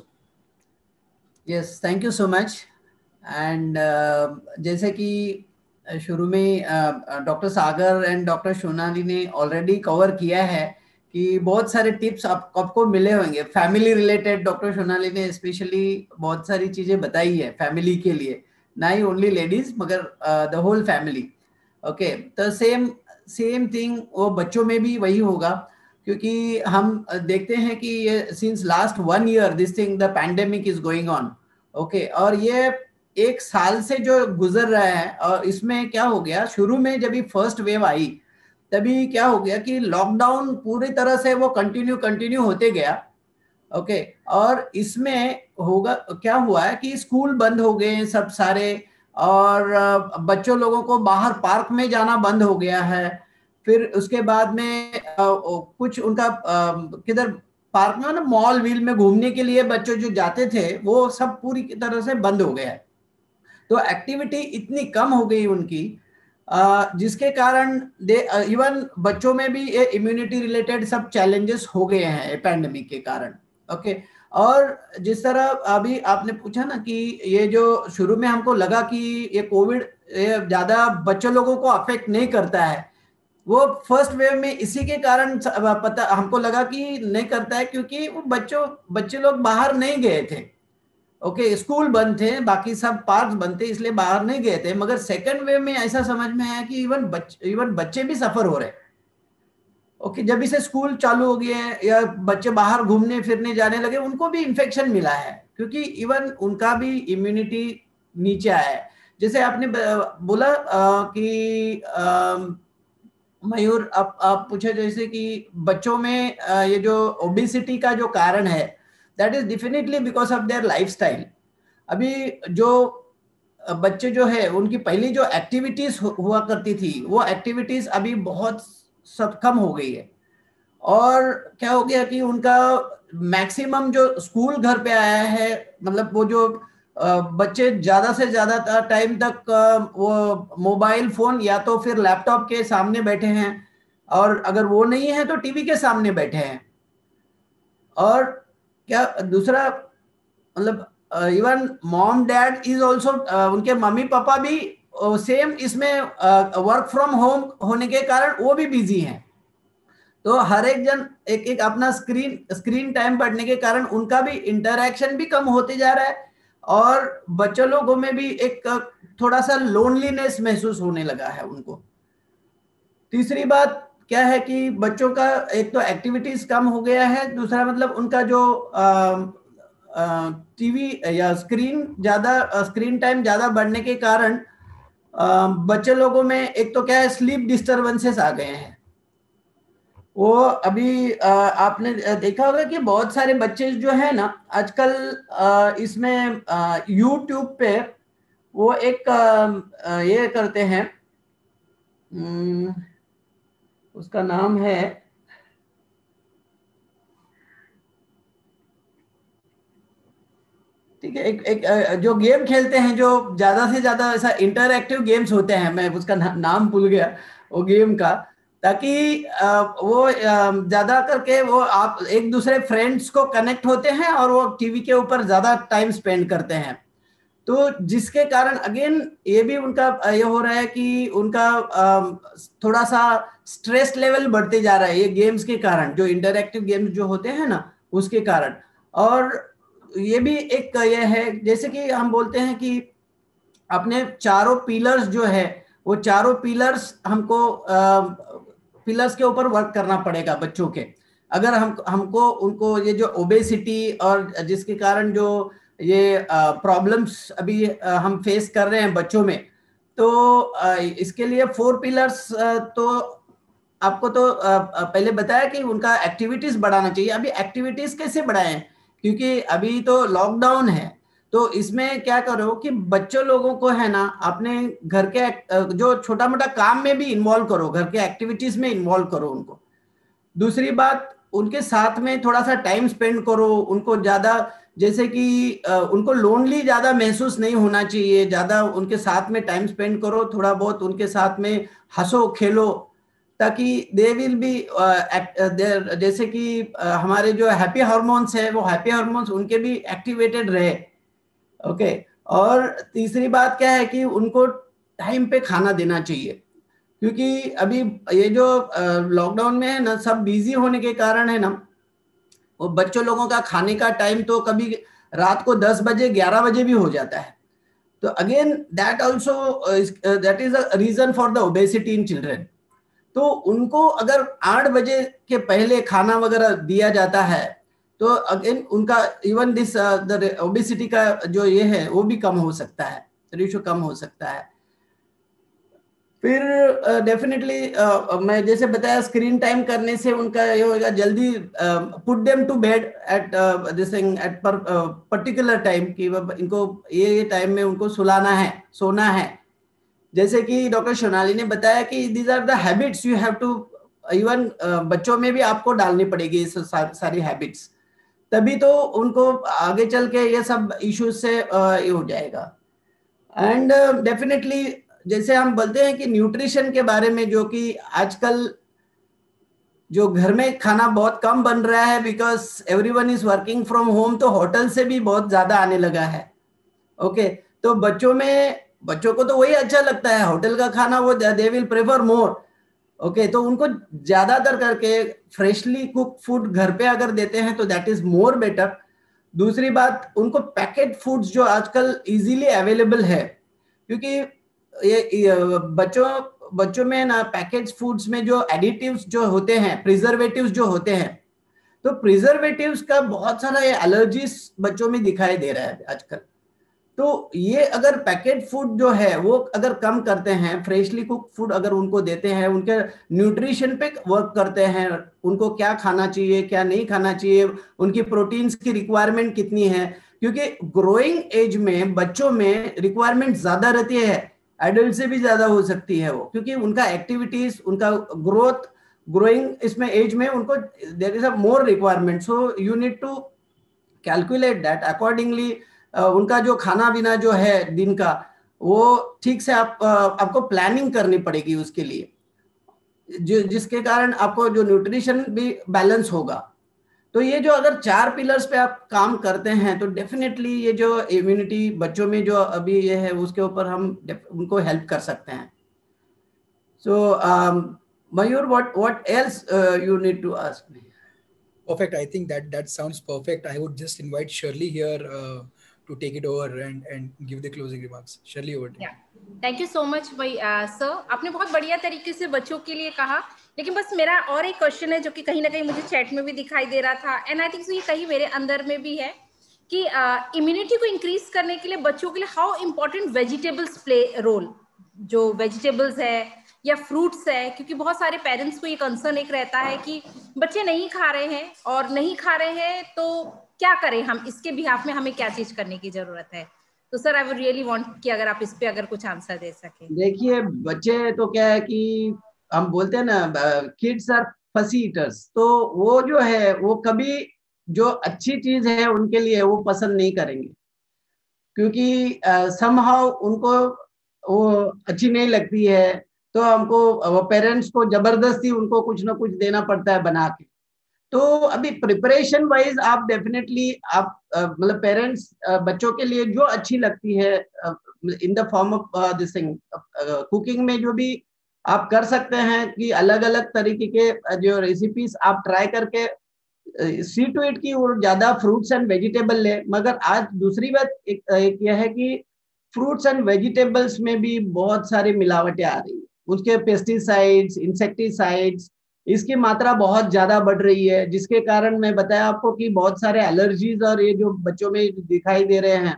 Yes, thank you so much. And जैसे कि शुरू में doctor Sagar and doctor Sonali ने ऑलरेडी कवर किया है कि बहुत सारे टिप्स आपको मिले होंगे फैमिली रिलेटेड। डॉक्टर सोनाली ने स्पेशली बहुत सारी चीजें बताई है फैमिली के लिए, ना ही ओनली लेडीज मगर द होल फैमिली। ओके, तो सेम थिंग वो बच्चों में भी वही होगा, क्योंकि हम देखते हैं कि ये since last 1 year this thing the pandemic is going on. Okay, और ये 1 साल से जो गुजर रहा है, और इसमें क्या हो गया, शुरू में जब ये फर्स्ट वेव आई तभी क्या हो गया कि लॉकडाउन पूरी तरह से वो कंटिन्यू होते गया। ओके, और इसमें होगा क्या हुआ है कि स्कूल बंद हो गए सब सारे, और बच्चों लोगों को बाहर पार्क में जाना बंद हो गया है। फिर उसके बाद में कुछ उनका किधर पार्क में ना मॉल व्हील में घूमने के लिए बच्चों जो जाते थे वो सब पूरी तरह से बंद हो गया है। तो एक्टिविटी इतनी कम हो गई उनकी, जिसके कारण इवन बच्चों में भी ये इम्यूनिटी रिलेटेड सब चैलेंजेस हो गए हैं पैंडेमिक के कारण। ओके, और जिस तरह अभी आपने पूछा ना कि ये जो शुरू में हमको लगा कि ये कोविड ज्यादा बच्चों लोगों को अफेक्ट नहीं करता है, वो फर्स्ट वेव में इसी के कारण पता हमको लगा कि नहीं करता है, क्योंकि वो बच्चे लोग बाहर नहीं गए थे। ओके, स्कूल बंद थे, बाकी सब पार्क बंद थे, इसलिए बाहर नहीं गए थे। मगर सेकंड वेव में ऐसा समझ में आया कि इवन बच्चे भी सफर हो रहे। ओके, जब इसे स्कूल चालू हो गए या बच्चे बाहर घूमने फिरने जाने लगे, उनको भी इन्फेक्शन मिला है, क्योंकि इवन उनका भी इम्यूनिटी नीचे आया है। जैसे आपने बोला कि मयूर, आप पूछे जैसे कि बच्चों में ये जो ओबेसिटी का जो कारण है, that is definitely because of their lifestyle. अभी जो बच्चे जो है उनकी पहली जो एक्टिविटीज हुआ करती थी, वो एक्टिविटीज अभी बहुत सब कम हो गई है। और क्या हो गया कि उनका मैक्सिमम जो स्कूल घर पे आया है, मतलब वो जो बच्चे ज्यादा से ज्यादा टाइम तक वो मोबाइल फोन या तो फिर लैपटॉप के सामने बैठे हैं, और अगर वो नहीं है तो टीवी के सामने बैठे हैं। और क्या दूसरा, मतलब even mom dad is also, उनके मम्मी पापा भी सेम इसमें वर्क फ्रॉम होम होने के कारण वो भी बिजी हैं। तो हर एक जन एक एक अपना स्क्रीन टाइम बढ़ने के कारण उनका भी इंटरैक्शन भी कम होते जा रहा है, और बच्चों लोगों में भी एक थोड़ा सा लोनलीनेस महसूस होने लगा है उनको। तीसरी बात क्या है कि बच्चों का एक तो एक्टिविटीज कम हो गया है, दूसरा मतलब उनका जो टीवी या स्क्रीन टाइम ज्यादा बढ़ने के कारण बच्चे लोगों में एक तो क्या है, स्लीप डिस्टरबेंसेस आ गए हैं। वो अभी आपने देखा होगा कि बहुत सारे बच्चे जो है ना आजकल इसमें यूट्यूब पे वो एक ये करते हैं, उसका नाम है, ठीक है, एक जो गेम खेलते हैं जो ज्यादा से ज्यादा ऐसा इंटरएक्टिव गेम्स होते हैं, मैं उसका नाम भूल गया वो गेम का, ताकि वो ज्यादा करके वो आप एक दूसरे फ्रेंड्स को कनेक्ट होते हैं और वो टीवी के ऊपर ज्यादा टाइम स्पेंड करते हैं। तो जिसके कारण अगेन ये भी उनका ये हो रहा है कि उनका थोड़ा सा स्ट्रेस लेवल बढ़ते जा रहा है ये गेम्स के कारण, जो इंटरएक्टिव गेम्स जो होते हैं ना उसके कारण। और ये भी एक ये है, जैसे कि हम बोलते हैं कि अपने चारों पिलर्स जो है वो चारों पिलर्स हमको पिलर्स के ऊपर वर्क करना पड़ेगा बच्चों के। अगर हमको उनको ये जो ओबेसिटी और जिसके कारण जो ये प्रॉब्लम्स अभी हम फेस कर रहे हैं बच्चों में, तो इसके लिए 4 पिलर्स तो आपको तो पहले बताया कि उनका एक्टिविटीज बढ़ाना चाहिए। अभी एक्टिविटीज कैसे बढ़ाएं, क्योंकि अभी तो लॉकडाउन है, तो इसमें क्या करो कि बच्चों लोगों को है ना अपने घर के जो छोटा मोटा काम में भी इन्वॉल्व करो, घर के एक्टिविटीज में इन्वॉल्व करो उनको। दूसरी बात, उनके साथ में थोड़ा सा टाइम स्पेंड करो, उनको ज्यादा जैसे कि उनको लोनली ज्यादा महसूस नहीं होना चाहिए, ज्यादा उनके साथ में टाइम स्पेंड करो, थोड़ा बहुत उनके साथ में हंसो खेलो, ताकि दे विल बी जैसे कि हमारे जो हैप्पी हार्मोन्स है वो हैप्पी हार्मोन्स उनके भी एक्टिवेटेड रहे। ओके। और तीसरी बात क्या है कि उनको टाइम पे खाना देना चाहिए, क्योंकि अभी ये जो लॉकडाउन में है ना सब बिजी होने के कारण है ना, वो बच्चों लोगों का खाने का टाइम तो कभी रात को 10 बजे 11 बजे भी हो जाता है। तो again that also that is a reason for the obesity in children. तो उनको अगर 8 बजे के पहले खाना वगैरह दिया जाता है तो अगेन उनका इवन दिस द ओबेसिटी का जो ये है वो भी कम हो सकता है, रेशियो कम हो सकता है। फिर डेफिनेटली मैं जैसे बताया स्क्रीन टाइम करने से उनका ये होगा जल्दी put them to bed at this at particular time, कि इनको ये टाइम में उनको सुलाना है, सोना है। जैसे कि डॉक्टर सोनाली ने बताया कि these are the habits you have to, even बच्चों में भी आपको डालनी पड़ेगी ये सारी हैबिट्स, तभी तो उनको आगे चल के ये सब इश्यूज से ये हो जाएगा। एंड डेफिनेटली जैसे हम बोलते हैं कि न्यूट्रिशन के बारे में, जो कि आजकल जो घर में खाना बहुत कम बन रहा है because everyone is working from home, तो होटल से भी बहुत ज्यादा आने लगा है। ओके। तो बच्चों को तो वही अच्छा लगता है होटल का खाना, वो they will prefer more. Okay. तो उनको ज्यादातर करके फ्रेशली कुक फूड घर पे अगर देते हैं तो दैट इज मोर बेटर। दूसरी बात, उनको पैकेट फूड्स जो आजकल इजीली अवेलेबल है, क्योंकि ये बच्चों में ना पैकेज फूड्स में जो एडिटिव्स जो होते हैं, प्रिजर्वेटिव्स जो होते हैं, तो प्रिजर्वेटिव्स का बहुत सारा ये एलर्जीज बच्चों में दिखाई दे रहा है आजकल। तो ये अगर पैकेट फूड जो है वो अगर कम करते हैं, फ्रेशली कुक फूड अगर उनको देते हैं, उनके न्यूट्रिशन पे वर्क करते हैं, उनको क्या खाना चाहिए क्या नहीं खाना चाहिए, उनकी प्रोटीन्स की रिक्वायरमेंट कितनी है, क्योंकि ग्रोइंग एज में बच्चों में रिक्वायरमेंट ज्यादा रहती है, एडल्ट से भी ज्यादा हो सकती है वो, क्योंकि उनका एक्टिविटीज, उनका ग्रोइंग इसमें एज में उनको there is a more requirement, so you need to calculate that accordingly. उनका जो खाना पीना जो है दिन का, वो ठीक से आपको प्लानिंग करनी पड़ेगी उसके लिए, जिसके कारण आपको जो न्यूट्रिशन भी बैलेंस होगा। तो ये जो अगर 4 पिलर्स पे आप काम करते हैं तो डेफिनेटली ये जो इम्यूनिटी बच्चों में जो अभी ये है उसके ऊपर हम उनको हेल्प कर सकते हैं। So Mayur, what else you need to ask me? Perfect. I think that sounds perfect. I would just invite Shirley here to take it over and give the closing remarks. Shirley, over to you. Thank you so much भाई sir, आपने बहुत बढ़िया तरीके से बच्चों के लिए कहा। लेकिन बस मेरा और एक क्वेश्चन है जो कि कहीं ना कहीं मुझे चैट में भी दिखाई दे रहा था, एंड आई थिंक ये कहीं मेरे अंदर में भी है कि इम्यूनिटी को इंक्रीज करने के लिए बच्चों के लिए how important vegetables play role. जो वेजिटेबल्स है या फ्रूट्स है, क्योंकि बहुत सारे पेरेंट्स को ये कंसर्न एक रहता है कि बच्चे नहीं खा रहे हैं, और नहीं खा रहे हैं तो क्या करें हम, इसके बिहाफ में हमें क्या चीज करने की जरूरत है। तो sir I would really want कि अगर आप इस पे अगर कुछ आंसर दे सके। देखिए, बच्चे तो क्या है कि हम बोलते हैं ना, किड्स आर फसी ईटर्स, तो वो जो है वो कभी जो अच्छी चीज है उनके लिए वो पसंद नहीं करेंगे, क्योंकि समहाउ उनको वो अच्छी नहीं लगती है, तो हमको पेरेंट्स को जबरदस्ती उनको कुछ ना कुछ देना पड़ता है बना के। तो अभी प्रिपरेशन वाइज आप डेफिनेटली आप मतलब पेरेंट्स बच्चों के लिए जो अच्छी लगती है in the form of this thing, cooking में जो भी आप कर सकते हैं कि अलग अलग तरीके के जो रेसिपीज आप ट्राई करके सी टू इट की और ज्यादा फ्रूट्स एंड वेजिटेबल ले। मगर आज दूसरी बात एक यह है कि फ्रूट्स एंड वेजिटेबल्स में भी बहुत सारी मिलावटें आ रही है, उसके पेस्टिसाइड्स, इंसेक्टिसाइड्स, इसकी मात्रा बहुत ज्यादा बढ़ रही है, जिसके कारण मैं बताया आपको कि बहुत सारे एलर्जीज और ये जो बच्चों में दिखाई दे रहे हैं,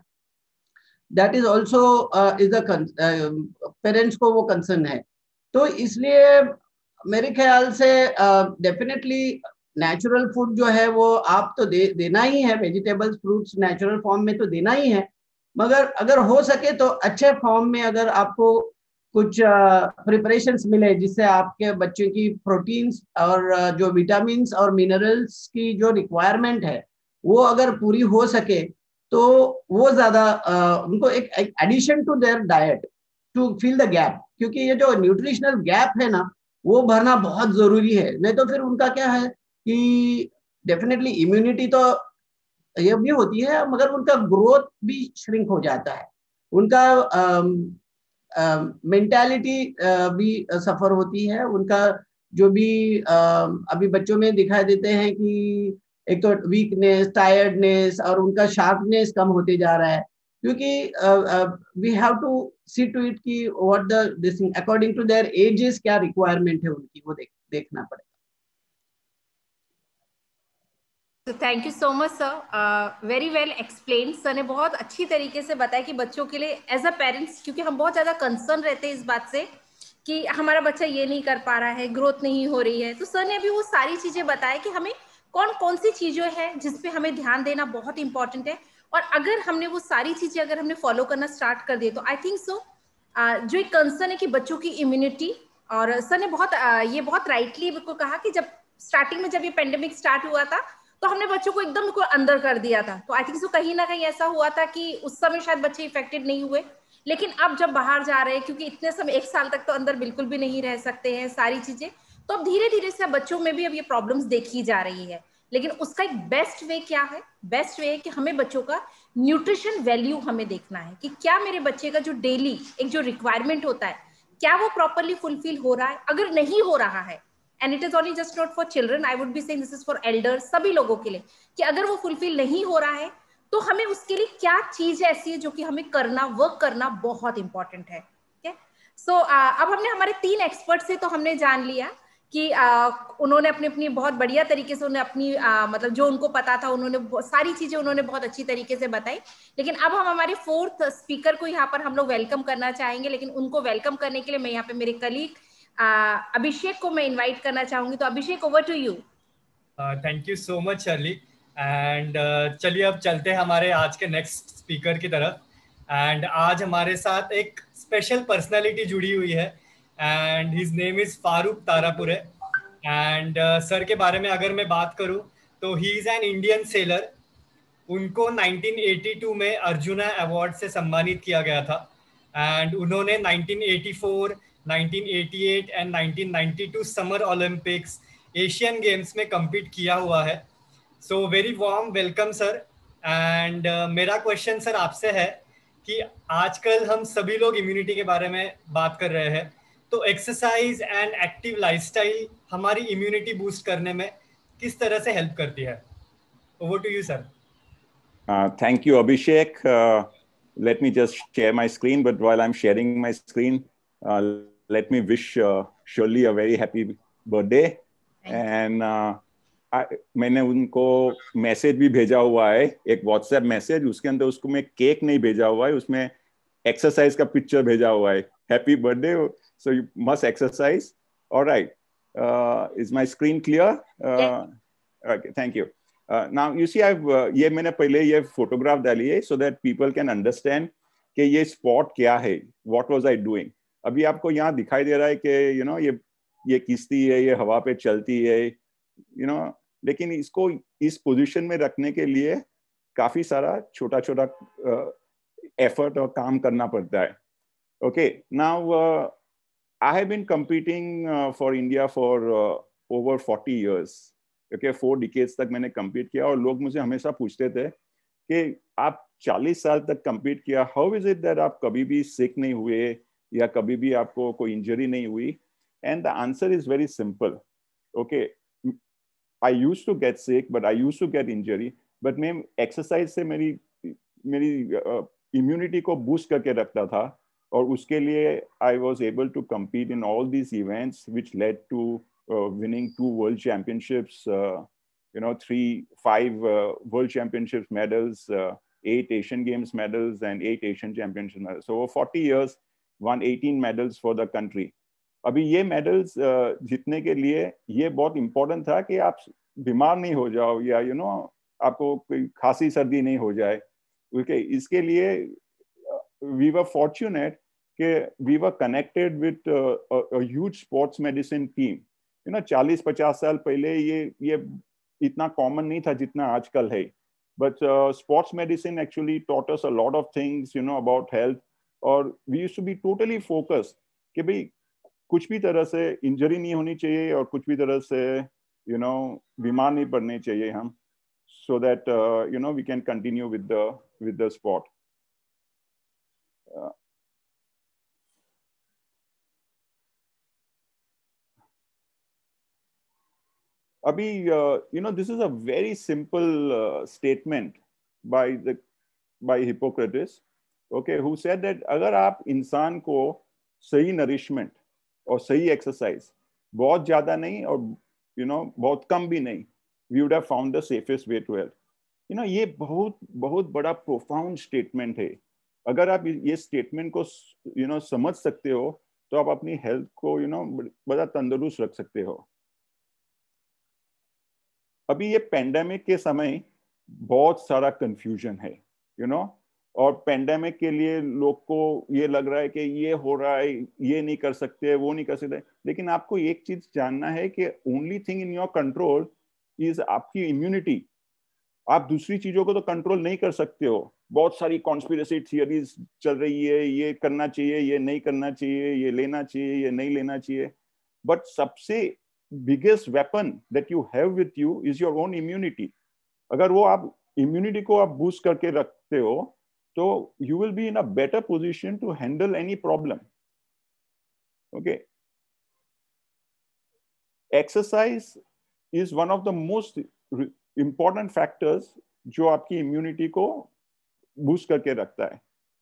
that is also is parents को वो कंसर्न है। तो इसलिए मेरे ख्याल से डेफिनेटली नेचुरल फूड जो है वो आप तो देना ही है, वेजिटेबल्स फ्रूट्स नेचुरल फॉर्म में तो देना ही है, मगर अगर हो सके तो अच्छे फॉर्म में अगर आपको कुछ प्रिपरेशंस मिले जिससे आपके बच्चे की प्रोटीन्स और जो विटामिन्स और मिनरल्स की जो रिक्वायरमेंट है वो अगर पूरी हो सके तो वो ज्यादा उनको एक addition to their diet to fill the gap, क्योंकि ये जो न्यूट्रिशनल गैप है ना वो भरना बहुत जरूरी है। नहीं तो फिर उनका क्या है कि डेफिनेटली इम्यूनिटी तो ये भी होती है मगर उनका ग्रोथ भी श्रिंक हो जाता है, उनका मेंटालिटी भी सफर होती है, उनका जो भी अभी बच्चों में दिखाई देते हैं कि एक तो वीकनेस, टायर्डनेस और उनका शार्पनेस कम होते जा रहा है, क्योंकि we have to see to it कि what the this according to their ages क्या रिक्वायरमेंट है उनकी, वो देखना पड़ेगा। Thank you so much sir, very well explain. Sir ने बहुत अच्छी तरीके से बताया कि बच्चों के लिए एज अ पेरेंट्स, क्योंकि हम बहुत ज्यादा कंसर्न रहते हैं इस बात से कि हमारा बच्चा ये नहीं कर पा रहा है, ग्रोथ नहीं हो रही है, तो सर ने अभी वो सारी चीजें बताया कि हमें कौन कौन सी चीजें हैं जिसपे हमें ध्यान देना बहुत इंपॉर्टेंट है, और अगर हमने वो सारी चीजें अगर हमने फॉलो करना स्टार्ट कर दिए तो आई थिंक सो जो एक कंसर्न है कि बच्चों की इम्यूनिटी, और सर ने बहुत ये बहुत राइटली को कहा कि जब स्टार्टिंग में जब ये पेंडेमिक स्टार्ट हुआ था तो हमने बच्चों को एकदम को अंदर कर दिया था, तो आई थिंक सो कहीं ना कहीं ऐसा हुआ था कि उस समय शायद बच्चे इफेक्टेड नहीं हुए, लेकिन अब जब बाहर जा रहे हैं, क्योंकि इतने समय 1 साल तक तो अंदर बिल्कुल भी नहीं रह सकते हैं सारी चीजें, तो अब धीरे धीरे से बच्चों में भी अब ये प्रॉब्लम्स देखी जा रही है। लेकिन उसका एक बेस्ट वे क्या है? बेस्ट वे है कि हमें बच्चों का न्यूट्रिशन वैल्यू हमें देखना है कि क्या मेरे बच्चे का जो डेली एक जो रिक्वायरमेंट होता है क्या वो प्रॉपरली फुलफिल हो रहा है। अगर नहीं हो रहा है, and it is only just not for children, I would be saying this is for elders, सभी लोगों के लिए, कि अगर वो फुलफिल नहीं हो रहा है तो हमें उसके लिए क्या चीज ऐसी है जो कि हमें करना, वर्क करना बहुत इंपॉर्टेंट है। ठीक है, सो अब हमने हमारे 3 एक्सपर्ट से तो हमने जान लिया कि उन्होंने अपनी अपनी बहुत बढ़िया तरीके से उन्हें अपनी मतलब जो उनको पता था उन्होंने सारी चीजें उन्होंने बहुत अच्छी तरीके से बताई। लेकिन अब हम हमारे 4th स्पीकर को यहाँ पर हम लोग वेलकम करना चाहेंगे, लेकिन उनको वेलकम करने के लिए मैं यहाँ पे मेरे कलीग अभिषेक को मैं इनवाइट करना चाहूंगी। तो Abhishek, over to you. Thank you so much Shirley, and चलिए अब चलते हैं हमारे आज के नेक्स्ट स्पीकर की तरफ। एंड आज हमारे साथ एक स्पेशल पर्सनालिटी जुड़ी हुई है and his name is Farooq Tarapure. And sir के बारे में अगर मैं बात करूं तो he is an Indian sailor उनको 1982 में अर्जुना अवार्ड से सम्मानित किया गया था एंड उन्होंने 1984, 1988 and 1992 summer Olympics, Asian games में compete किया हुआ है. So very warm welcome sir. And मेरा क्वेश्चन सर आपसे है कि आजकल हम सभी लोग इम्यूनिटी के बारे में बात कर रहे हैं, तो एक्सरसाइज एंड एक्टिव लाइफस्टाइल हमारी इम्यूनिटी बूस्ट करने में किस तरह से हेल्प करती है? Over to you sir. Thank you, Abhishek. Let me just share my screen. But while I'm sharing my screen, let me wish Shirley a very happy birthday. And मैंने उनको message भी भेजा हुआ है, एक व्हाट्सएप मैसेज. उसके अंदर उसको मैं केक नहीं भेजा हुआ है, उसमें एक्सरसाइज का पिक्चर भेजा हुआ है. Happy birthday, so you must exercise. Alright, is my screen clear? Okay, thank you. Now you see, ये मैंने पहले ये फोटोग्राफ डाली है so that people can understand कि ये स्पॉट क्या है, what was I doing. अभी आपको यहाँ दिखाई दे रहा है कि ये किश्ती है, ये हवा पे चलती है, लेकिन इसको इस पोजीशन में रखने के लिए काफी सारा छोटा छोटा एफर्ट और काम करना पड़ता है. Okay, now I have been competing for India for over 40 years. Okay, 4 decades तक मैंने compete किया और लोग मुझे हमेशा पूछते थे कि आप 40 साल तक compete किया, how is it that आप कभी भी sick नहीं हुए या कभी भी आपको कोई injury नहीं हुई? And the answer is very simple. Okay, I used to get sick, but I used to get injury. But मैं exercise से मेरी immunity को boost करके रखता था और उसके लिए I was able to compete in all these events which led to winning 2 world championships, 5 world championships medals, 8 Asian Games medals and 8 Asian Championship medals. So over 40 years, won 18 medals for the country. अभी ये medals जीतने के लिए ये बहुत important था कि आप बीमार नहीं हो जाओ या आपको कोई खांसी सर्दी नहीं हो जाए. Okay, इसके लिए we were fortunate कि we were connected with a huge sports medicine team. 40-50 साल पहले ये इतना कॉमन नहीं था जितना आजकल है. But sports medicine actually taught us a lot of things, about health. और we used to be totally focused कि भाई कुछ भी तरह से इंजरी नहीं होनी चाहिए और कुछ भी तरह से बीमार नहीं पड़ने चाहिए हम, so that we can continue with the sport. Abhi, this is a very simple statement by Hippocrates, okay, who said that अगर आप इंसान को सही nourishment और सही exercise, बहुत ज़्यादा नहीं और बहुत कम भी नहीं, we would have found the safest way to health. ये बहुत बड़ा profound statement है. अगर आप ये statement को समझ सकते हो तो आप अपनी health को बड़ा तंदुरुस्त रख सकते हो. अभी ये पेंडेमिक के समय बहुत सारा कंफ्यूजन है, और पेंडेमिक के लिए लोग को ये लग रहा है कि ये हो रहा है, ये नहीं कर सकते, वो नहीं कर सकते. लेकिन आपको एक चीज जानना है कि only thing in your control is आपकी इम्यूनिटी. आप दूसरी चीजों को तो कंट्रोल नहीं कर सकते हो. बहुत सारी कॉन्स्पिरेसी थियरीज चल रही है, ये करना चाहिए, ये नहीं करना चाहिए, ये लेना चाहिए, ये नहीं लेना चाहिए. बट सबसे biggest weapon that you have with you is your own immunity. अगर वो आप immunity को आप boost करके रखते हो तो you will be in a better position to handle any problem. Okay, exercise is one of the most important factors जो आपकी immunity को boost करके रखता है.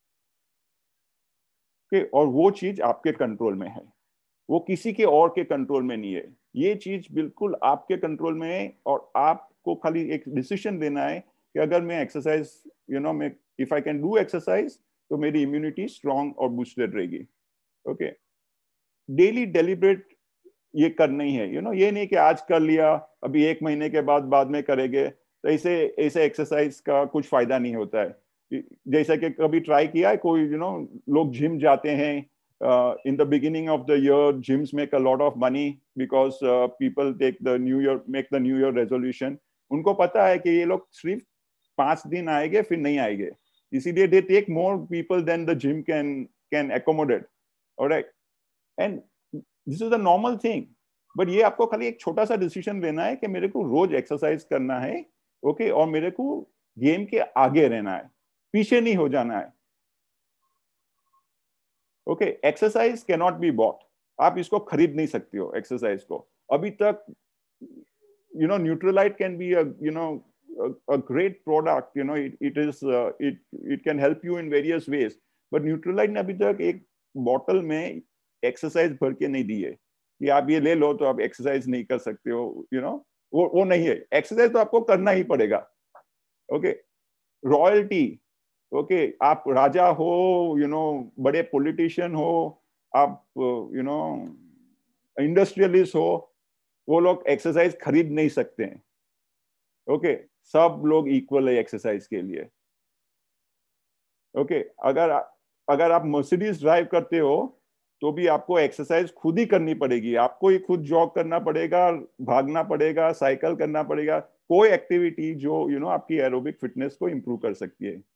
Okay, और वो चीज आपके कंट्रोल में है, वो किसी के और के कंट्रोल में नहीं है. ये चीज बिल्कुल आपके कंट्रोल में है और आपको खाली एक डिसीजन देना है कि अगर मैं एक्सरसाइज मैं if I can do exercise तो मेरी इम्यूनिटी स्ट्रांग और बूस्टेड रहेगी. ओके, डेली डेलिब्रेट ये करना ही है. ये नहीं कि आज कर लिया अभी 1 महीने के बाद में करेंगे, तो ऐसे एक्सरसाइज का कुछ फायदा नहीं होता है. जैसा कि कभी ट्राई किया है कोई लोग जिम जाते हैं. In the beginning of the year, gyms make a lot of money because people make the New Year resolution. उनको पता है कि ये लोग सिर्फ 5 दिन आएंगे फिर नहीं आएंगे, इसीलिए they take more people than the gym can accommodate, alright, and this is a normal thing. But ये आपको खाली एक छोटा सा डिसीजन लेना है कि मेरे को रोज एक्सरसाइज करना है, ओके, और मेरे को गेम के आगे रहना है, पीछे नहीं हो जाना है, okay. Exercise can not be bought, आप इसको खरीद नहीं सकते हो एक्सरसाइज को। अभी तक Nutrilite can be a great product, it can help you in various ways, but Nutrilite ने अभी तक एक बॉटल में एक्सरसाइज भर के नहीं दी है कि आप ये ले लो तो आप एक्सरसाइज नहीं कर सकते हो, वो नहीं है। एक्सरसाइज तो आपको करना ही पड़ेगा, ओके। रॉयल्टी, ओके, आप राजा हो, बड़े पॉलिटिशियन हो, आप इंडस्ट्रियलिस्ट हो, वो लोग एक्सरसाइज खरीद नहीं सकते हैं, ओके। सब लोग इक्वल है एक्सरसाइज के लिए, ओके। अगर आप मर्सिडीज ड्राइव करते हो तो भी आपको एक्सरसाइज खुद ही करनी पड़ेगी, आपको ही खुद जॉग करना पड़ेगा, भागना पड़ेगा, साइकिल करना पड़ेगा, कोई एक्टिविटी जो आपकी एरोबिक फिटनेस को इंप्रूव कर सकती है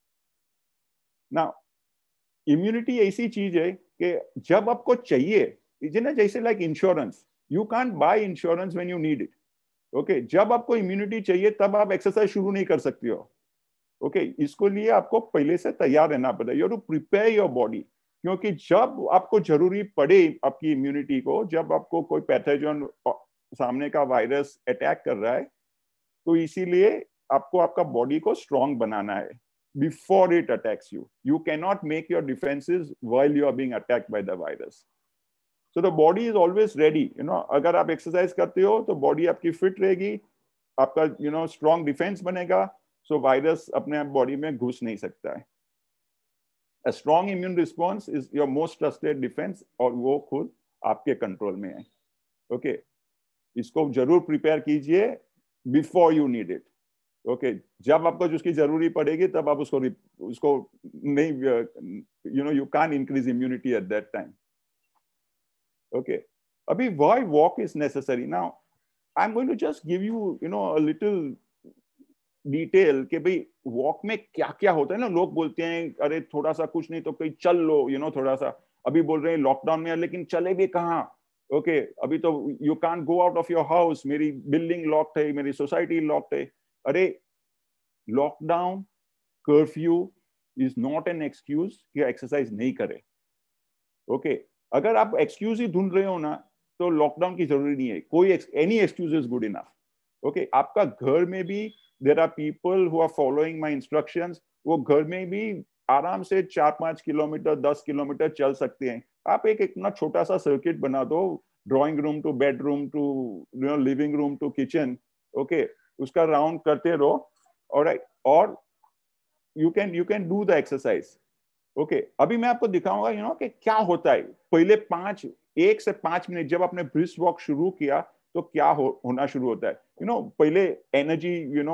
ना। इम्यूनिटी ऐसी चीज है कि जब आपको चाहिए, जैसे like insurance, you can't buy insurance when you need it, okay. जब आपको इम्यूनिटी चाहिए तब आप एक्सरसाइज शुरू नहीं कर सकते हो, ओके। इसको लिए आपको पहले से तैयार रहना पड़ेगा, you have to prepare your body, क्योंकि जब आपको जरूरी पड़े आपकी इम्यूनिटी को, जब आपको कोई पैथोजन सामने का वायरस अटैक कर रहा है, तो इसीलिए आपको आपका बॉडी को स्ट्रांग बनाना है before it attacks you. You can not make your defences while you are being attacked by the virus. So the body is always ready, अगर आप एक्सरसाइज करते हो तो बॉडी आपकी फिट रहेगी, आपका स्ट्रांग डिफेंस बनेगा, सो वायरस अपने आप बॉडी में घुस नहीं सकता है। A strong immune response is your most trusted defense, और वो खुद आपके कंट्रोल में है, ओके। इसको जरूर प्रिपेयर कीजिए before you need it, okay. जब आपको जिसकी जरूरी पड़ेगी तब आप उसको नहीं, you can't increase immunity at that time, okay. अभी why walk is necessary? Now I'm going to just give you a little detail कि भाई वॉक में क्या क्या होता है ना। लोग बोलते हैं अरे थोड़ा सा कुछ नहीं तो कहीं चल लो, थोड़ा सा। अभी बोल रहे हैं लॉकडाउन में, लेकिन चले भी कहाँ, ओके। अभी तो you can't go out of your house, मेरी बिल्डिंग लॉक्ड है, मेरी सोसाइटी लॉक्ड है। अरे lockdown, curfew is not an excuse कि एक्सरसाइज नहीं करे, ओके। अगर आप एक्सक्यूज ही ढूंढ रहे हो ना तो लॉकडाउन की जरूरी नहीं है, कोई any excuse is good enough, okay. आपका घर में भी there are people who are following my instructions, वो घर में भी आराम से 4-5 किलोमीटर 10 किलोमीटर चल सकते हैं। आप एक इतना छोटा सा सर्किट बना दो, drawing room to bedroom to living room to kitchen, okay, उसका राउंड करते रहो, ऑलराइट, और you can do the exercise, okay. अभी मैं आपको दिखाऊंगा कि क्या होता है। पहले 1 से 5 मिनट जब आपने ब्रिस्क वॉक शुरू किया तो क्या होना शुरू होता है, पहले energy,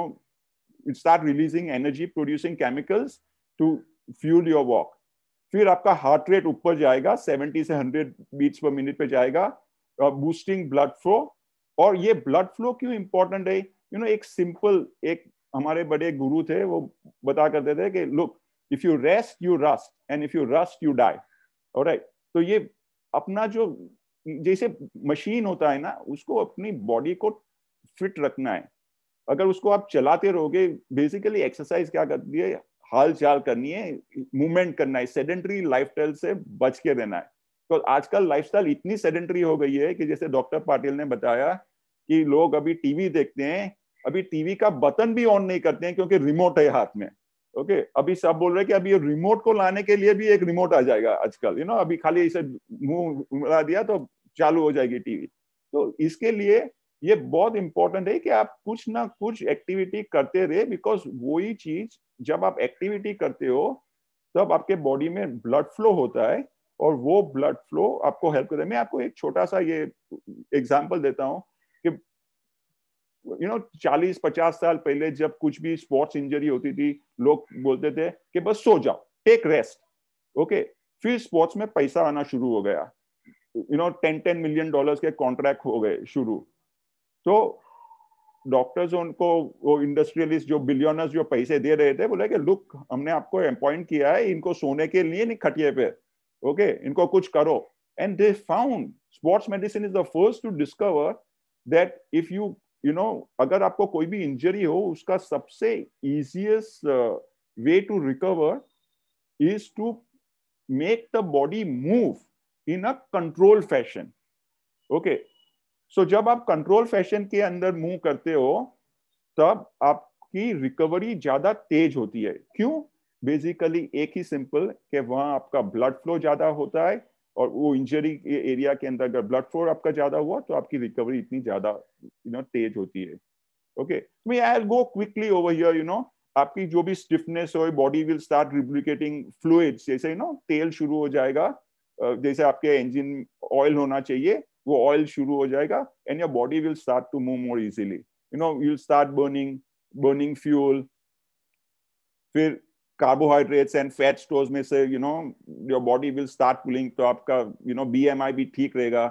start releasing energy, producing chemicals to fuel your walk. फिर आपका हार्ट रेट ऊपर जाएगा, 70 से 100 बीट्स पर मिनट पे जाएगा, बूस्टिंग ब्लड फ्लो। और ये ब्लड फ्लो क्यों इंपॉर्टेंट है, एक सिंपल, एक हमारे बड़े गुरु थे, वो बता करते थे कि look, if you rest you rust, and if you rust you die, alright. तो ये अपना जो जैसे मशीन होता है ना, उसको अपनी बॉडी को फिट रखना है। अगर उसको आप चलाते रहोगे, बेसिकली एक्सरसाइज क्या करती है, हाल चाल करनी है, मूवमेंट करना है, सेडेंटरी लाइफस्टाइल से बच के रहना है। तो आजकल लाइफस्टाइल इतनी सेडेंटरी हो गई है कि जैसे डॉक्टर पाटिल ने बताया कि लोग अभी टीवी देखते हैं, अभी टीवी का बटन भी ऑन नहीं करते हैं क्योंकि रिमोट है हाथ में, ओके। अभी सब बोल रहे हैं कि अभी रिमोट को लाने के लिए भी एक रिमोट आ जाएगा आजकल, अभी खाली इसे मुंह मिला दिया तो चालू हो जाएगी टीवी। तो इसके लिए ये बहुत इंपॉर्टेंट है कि आप कुछ ना कुछ एक्टिविटी करते रहे, बिकॉज वही चीज जब आप एक्टिविटी करते हो तब आपके बॉडी में ब्लड फ्लो होता है, और वो ब्लड फ्लो आपको हेल्प करता है। मैं आपको एक छोटा सा ये एग्जांपल देता हूँ कि 40-50 साल पहले जब कुछ भी स्पोर्ट्स इंजरी होती थी, लोग बोलते थे कि बस सो जाओ, टेक रेस्ट, ओके। फिर स्पोर्ट्स में पैसा आना शुरू हो गया, $10 मिलियन के कॉन्ट्रैक्ट हो गए शुरू। तो डॉक्टर्स उनको, वो इंडस्ट्रियलिस्ट जो बिलियनर्स जो पैसे दे रहे थे, बोले कि लुक हमने आपको अपॉइंट किया है इनको सोने के लिए नहीं खटिए पे, ओके इनको कुछ करो. And they found sports medicine is the first to discover that if you know अगर आपको कोई भी इंजरी हो, उसका सबसे easiest way to recover is to make the body move in a control fashion. Okay, so जब आप control fashion के अंदर मूव करते हो तब आपकी रिकवरी ज्यादा तेज होती है. क्यों? बेसिकली एक ही सिंपल कि वहां आपका ब्लड फ्लो ज्यादा होता है, और वो इंजरी एरिया के अंदर अगर ब्लड फ्लो आपका ज्यादा हुआ तो आपकी रिकवरी इतनी ज्यादा तेज होती है. ओके, मैं I will go quickly over here. आपकी जो भी स्टिफनेस हो, body will start lubricating fluids, जैसे तेल शुरू हो जाएगा, जैसे आपके इंजन ऑयल होना चाहिए वो ऑयल शुरू हो जाएगा, and your body will start to move more easily. You will start burning fuel. फिर कार्बोहाइड्रेट्स एंड फैट स्टोर्स में से your body will start pulling, तो आपका BMI भी ठीक रहेगा.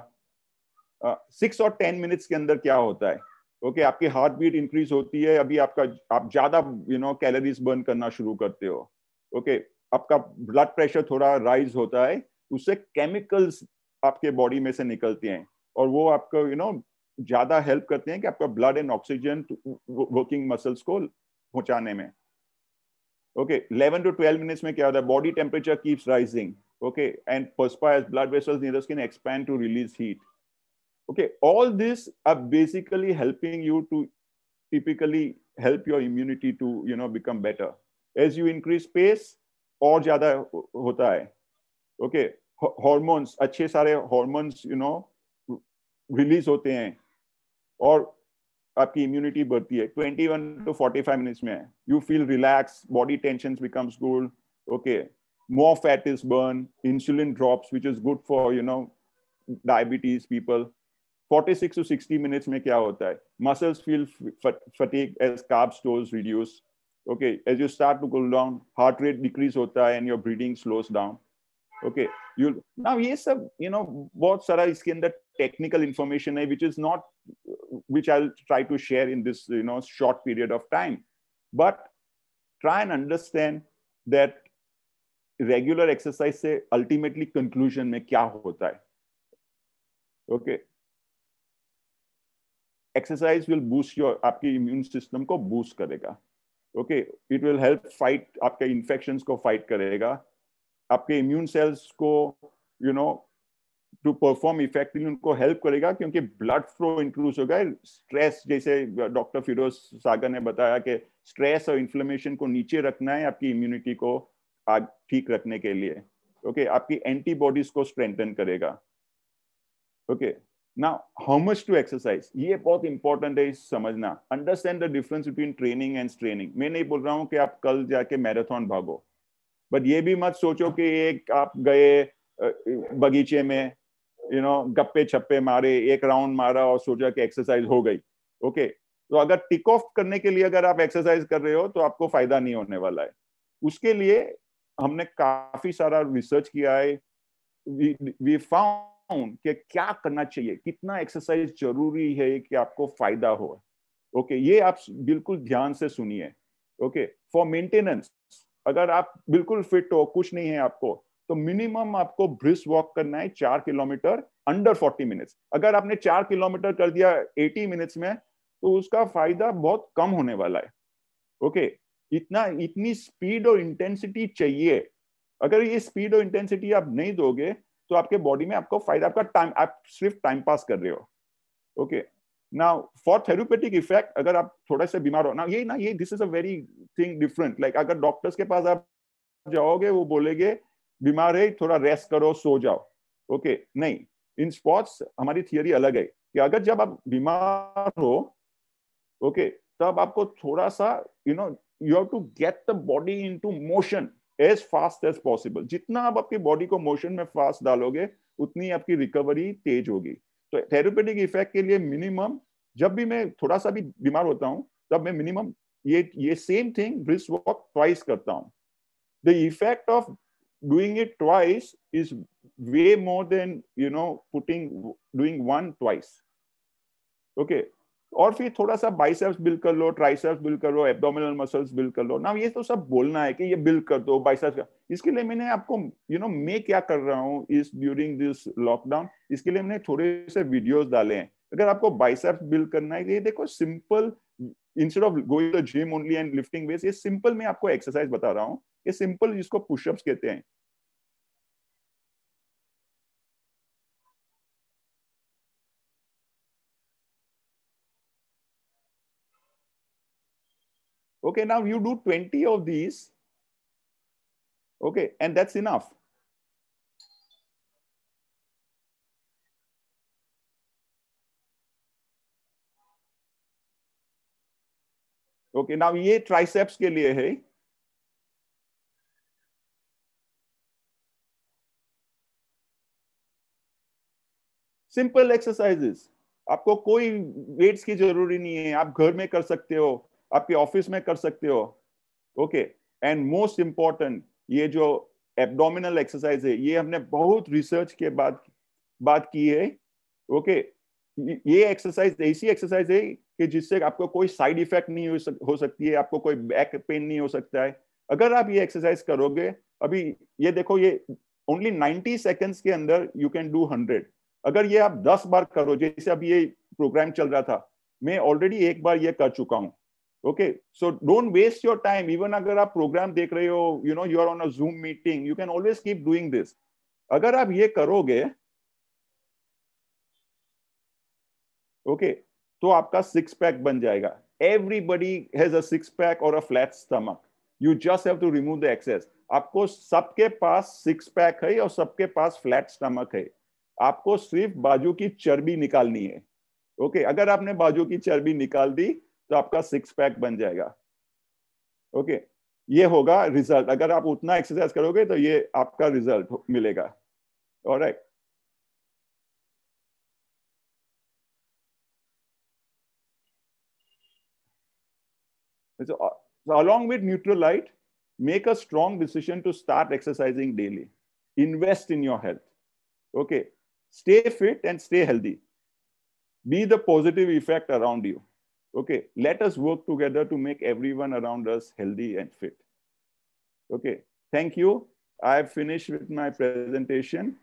6 और 10 मिनट्स के अंदर क्या होता है, ओके आपकी हार्ट बीट इंक्रीज होती है. अभी आप ज्यादा कैलोरीज बर्न करना शुरू करते हो. ओके, आपका ब्लड प्रेशर थोड़ा राइज होता है, उससे केमिकल्स आपके बॉडी में से निकलते हैं, और वो आपको ज्यादा हेल्प करते हैं कि आपका blood and oxygen working muscles को पहुंचाने में. ओके, 11 to 12 मिनट्स में क्या होता है, body temperature keeps rising, okay and perspires, blood vessels in the skin expand to release heat. Okay, all this are basically helping you to typically help your immunity to become better. As you increase pace, और ज्यादा होता है. Okay, hormones, अच्छे सारे hormones release होते हैं, और आपकी इम्यूनिटी बढ़ती है. 21 to 45 मिनट्स में you feel relax, body tension becomes good. Okay, more fat is burn, insulin drops which is good for diabetes people. 46 to 60 minutes में क्या होता है, muscles feel fatigue as carb stores reduce. Okay, as you start to cool down, heart rate decrease होता है and your breathing slows down. Okay, now ये सब बहुत सारा इसके अंदर टेक्निकल इंफॉर्मेशन है which I'll try to share in this short period of time, but try and understand that regular exercise से ultimately conclusion में क्या होता है. Okay, exercise will boost आपकी immune system को boost करेगा. Okay, it will help fight आपके infections को fight करेगा, आपके इम्यून सेल्स को टू परफॉर्म इफेक्टिवली उनको हेल्प करेगा, क्योंकि ब्लड फ्लो इंक्रीज होगा. स्ट्रेस, जैसे डॉक्टर फिरोज सागर ने बताया कि स्ट्रेस और इन्फ्लेमेशन को नीचे रखना है आपकी इम्यूनिटी को ठीक रखने के लिए. ओके, आपकी एंटीबॉडीज को स्ट्रेंथन करेगा. Okay, now how much to exercise, ये बहुत इंपॉर्टेंट है समझना. Understand the difference between training and straining. मैं नहीं बोल रहा हूँ कि आप कल जाके मैराथन भागो, बट ये भी मत सोचो कि एक आप गए बगीचे में गप्पे छप्पे मारे, एक राउंड मारा और सोचा कि एक्सरसाइज हो गई. ओके, तो अगर टिक ऑफ करने के लिए अगर आप एक्सरसाइज कर रहे हो तो आपको फायदा नहीं होने वाला है. उसके लिए हमने काफी सारा रिसर्च किया है. वी फाउंड कि क्या करना चाहिए, कितना एक्सरसाइज जरूरी है कि आपको फायदा हो. ओके, ये आप बिल्कुल ध्यान से सुनिए. ओके, फॉर मेंटेनेंस, अगर आप बिल्कुल फिट हो, कुछ नहीं है आपको, तो मिनिमम आपको ब्रिस्क वॉक करना है 4 किलोमीटर अंडर 40 मिनट्स. अगर आपने 4 किलोमीटर कर दिया 80 मिनट्स में तो उसका फायदा बहुत कम होने वाला है. ओके, इतनी स्पीड और इंटेंसिटी चाहिए. अगर ये स्पीड और इंटेंसिटी आप नहीं दोगे तो आपके बॉडी में आपको फायदा, आपका टाइम, आप सिर्फ टाइम पास कर रहे हो. Okay, now for therapeutic effect, अगर आप थोड़ा सा बीमार हो ना, ये this is a very thing different. Like अगर डॉक्टर्स के पास आप जाओगे, वो बोलेंगे बीमार है थोड़ा रेस्ट करो, सो जाओ. ओके, नहीं, इन स्पोर्ट्स हमारी थियरी अलग है कि अगर जब आप बीमार हो, ओके, तब आपको थोड़ा सा you have to get the body into motion as fast as possible. जितना आप आपकी बॉडी को मोशन में फास्ट डालोगे उतनी आपकी रिकवरी तेज होगी. तो थेरेप्यूटिक इफेक्ट के लिए मिनिमम, जब भी मैं थोड़ा सा भी बीमार होता हूं तब मैं मिनिमम ये same thing brisk walk twice करता हूं. The effect of doing it twice is way more than doing one twice. Okay, और फिर थोड़ा सा बाइसेप्स बिल्ड कर लो, ट्राइसेप्स बिल्ड कर लो, एब्डोमिनल मसल्स बिल्ड कर लो ना। ये तो सब बोलना है कि ये बिल्ड कर दो बाइसेप्स का। इसके लिए मैंने आपको मैं क्या कर रहा हूँ इस ड्यूरिंग दिस लॉकडाउन, इसके लिए मैंने थोड़े से वीडियोस डाले हैं। अगर आपको बाइसेप्स बिल्ड करना है, ये देखो simple, instead of going to the gym only and lifting weights, ये सिंपल मैं आपको एक्सरसाइज बता रहा हूँ। ये सिंपल, जिसको पुशअप्स कहते हैं। Okay, now you do 20 of these. Okay, and that's enough. Okay, now ये triceps के लिए है। सिंपल एक्सरसाइजेस, आपको कोई वेट्स की जरूरी नहीं है, आप घर में कर सकते हो, आपके ऑफिस में कर सकते हो। ओके, एंड मोस्ट इंपॉर्टेंट, ये जो एब्डोमिनल एक्सरसाइज है, ये हमने बहुत रिसर्च के बाद बात की है। ओके, ये एक्सरसाइज ऐसी एक्सरसाइज है कि जिससे आपको कोई साइड इफेक्ट नहीं हो सकती है, आपको कोई बैक पेन नहीं हो सकता है अगर आप ये एक्सरसाइज करोगे। अभी ये देखो, ये ओनली 90 सेकेंड्स के अंदर यू कैन डू 100। अगर ये आप 10 बार करो, जैसे अभी ये प्रोग्राम चल रहा था, मैं ऑलरेडी एक बार ये कर चुका हूँ। Okay, so don't waste your time. Even अगर आप प्रोग्राम देख रहे हो, you are on a Zoom meeting, you can always keep doing this. अगर आप ये करोगे, ओके, तो आपका 6 पैक बन जाएगा। एवरीबडी हैज अ 6 पैक और a flat stomach, you just have to remove the excess. आपको सबके पास 6 पैक है और सबके पास फ्लैट स्टमक है, आपको सिर्फ बाजू की चर्बी निकालनी है। ओके, अगर आपने बाजू की चर्बी निकाल दी तो आपका 6 पैक बन जाएगा। ओके, ये होगा रिजल्ट। अगर आप उतना एक्सरसाइज करोगे तो ये आपका रिजल्ट मिलेगा। Alright, so along with Neutralite, make a strong decision to start exercising daily. Invest in your health. Okay, stay fit and stay healthy. Be the positive effect around you. Okay, let us work together to make everyone around us healthy and fit. Okay, thank you. I have finished with my presentation.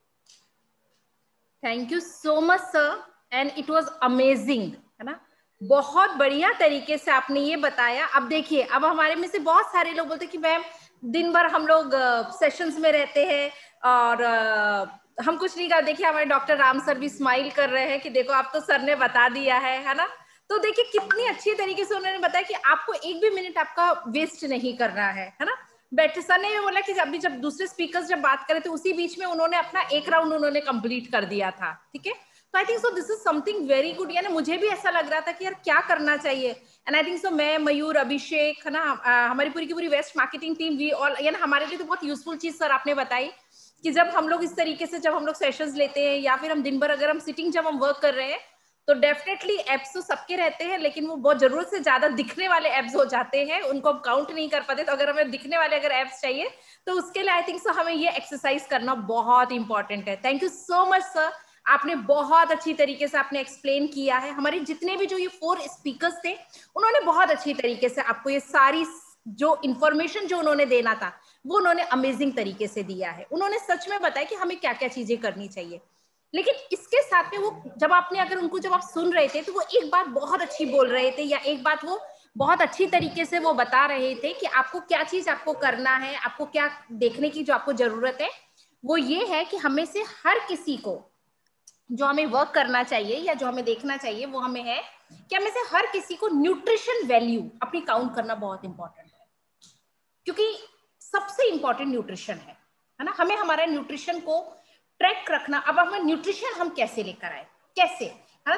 Thank you so much, sir. And it was amazing, है ना? बहुत बढ़िया तरीके से आपने ये बताया। अब देखिए, अब हमारे में से बहुत सारे लोग बोलते हैं कि मैम दिन भर हम लोग सेशंस में रहते हैं और हम कुछ नहीं कर। देखिए, हमारे डॉक्टर राम सर भी स्माइल कर रहे हैं कि देखो आप तो सर ने बता दिया है ना। तो देखिए कितनी अच्छी तरीके से उन्होंने बताया कि आपको एक भी मिनट आपका वेस्ट नहीं करना है ना। बैठे सर ने बोला कि अभी जब दूसरे स्पीकर्स जब बात करे थे उसी बीच में उन्होंने अपना एक राउंड उन्होंने कंप्लीट कर दिया था। ठीक है, तो I think so this is something very good. यानी मुझे भी ऐसा लग रहा था कि यार क्या करना चाहिए। एंड आई थिंक सो मैं, मयूर, अभिषेक, है ना, हमारी पूरी की पूरी west marketing team, we all, यानी हमारे लिए तो बहुत यूजफुल चीज सर आपने बताई कि जब हम लोग इस तरीके से जब हम लोग सेशंस लेते हैं या फिर हम दिन भर अगर हम सिटिंग जब हम वर्क कर रहे हैं तो डेफिनेटली एप्स तो सबके रहते हैं, लेकिन वो बहुत जरूरत से ज्यादा दिखने वाले एप्स हो जाते हैं, उनको हम काउंट नहीं कर पाते। तो अगर हमें दिखने वाले अगर एप्स चाहिए तो उसके लिए आई थिंक सो हमें ये एक्सरसाइज करना बहुत इंपॉर्टेंट है। Thank you so much sir, आपने बहुत अच्छी तरीके से आपने एक्सप्लेन किया है। हमारे जितने भी जो ये 4 स्पीकर्स थे उन्होंने बहुत अच्छी तरीके से आपको ये सारी जो इंफॉर्मेशन जो उन्होंने देना था वो उन्होंने अमेजिंग तरीके से दिया है। उन्होंने सच में बताया कि हमें क्या क्या चीजें करनी चाहिए। लेकिन इसके साथ में वो जब आपने अगर उनको जब आप सुन रहे थे तो वो एक बात बहुत अच्छी बोल रहे थे या एक बात वो बहुत अच्छी तरीके से वो बता रहे थे कि आपको क्या चीज आपको करना है, आपको क्या देखने की जो आपको जरूरत है वो ये है कि हमें से हर किसी को जो हमें वर्क करना चाहिए या जो हमें देखना चाहिए वो हमें है कि हमें से हर किसी को न्यूट्रिशन वैल्यू अपनी काउंट करना बहुत इंपॉर्टेंट है, क्योंककि सबसे इंपॉर्टेंट न्यूट्रिशन है ना। हमें हमारा न्यूट्रिशन को ट्रैक रखना। अब हमें न्यूट्रिशन हम कैसे लेकर आए, कैसे, है ना।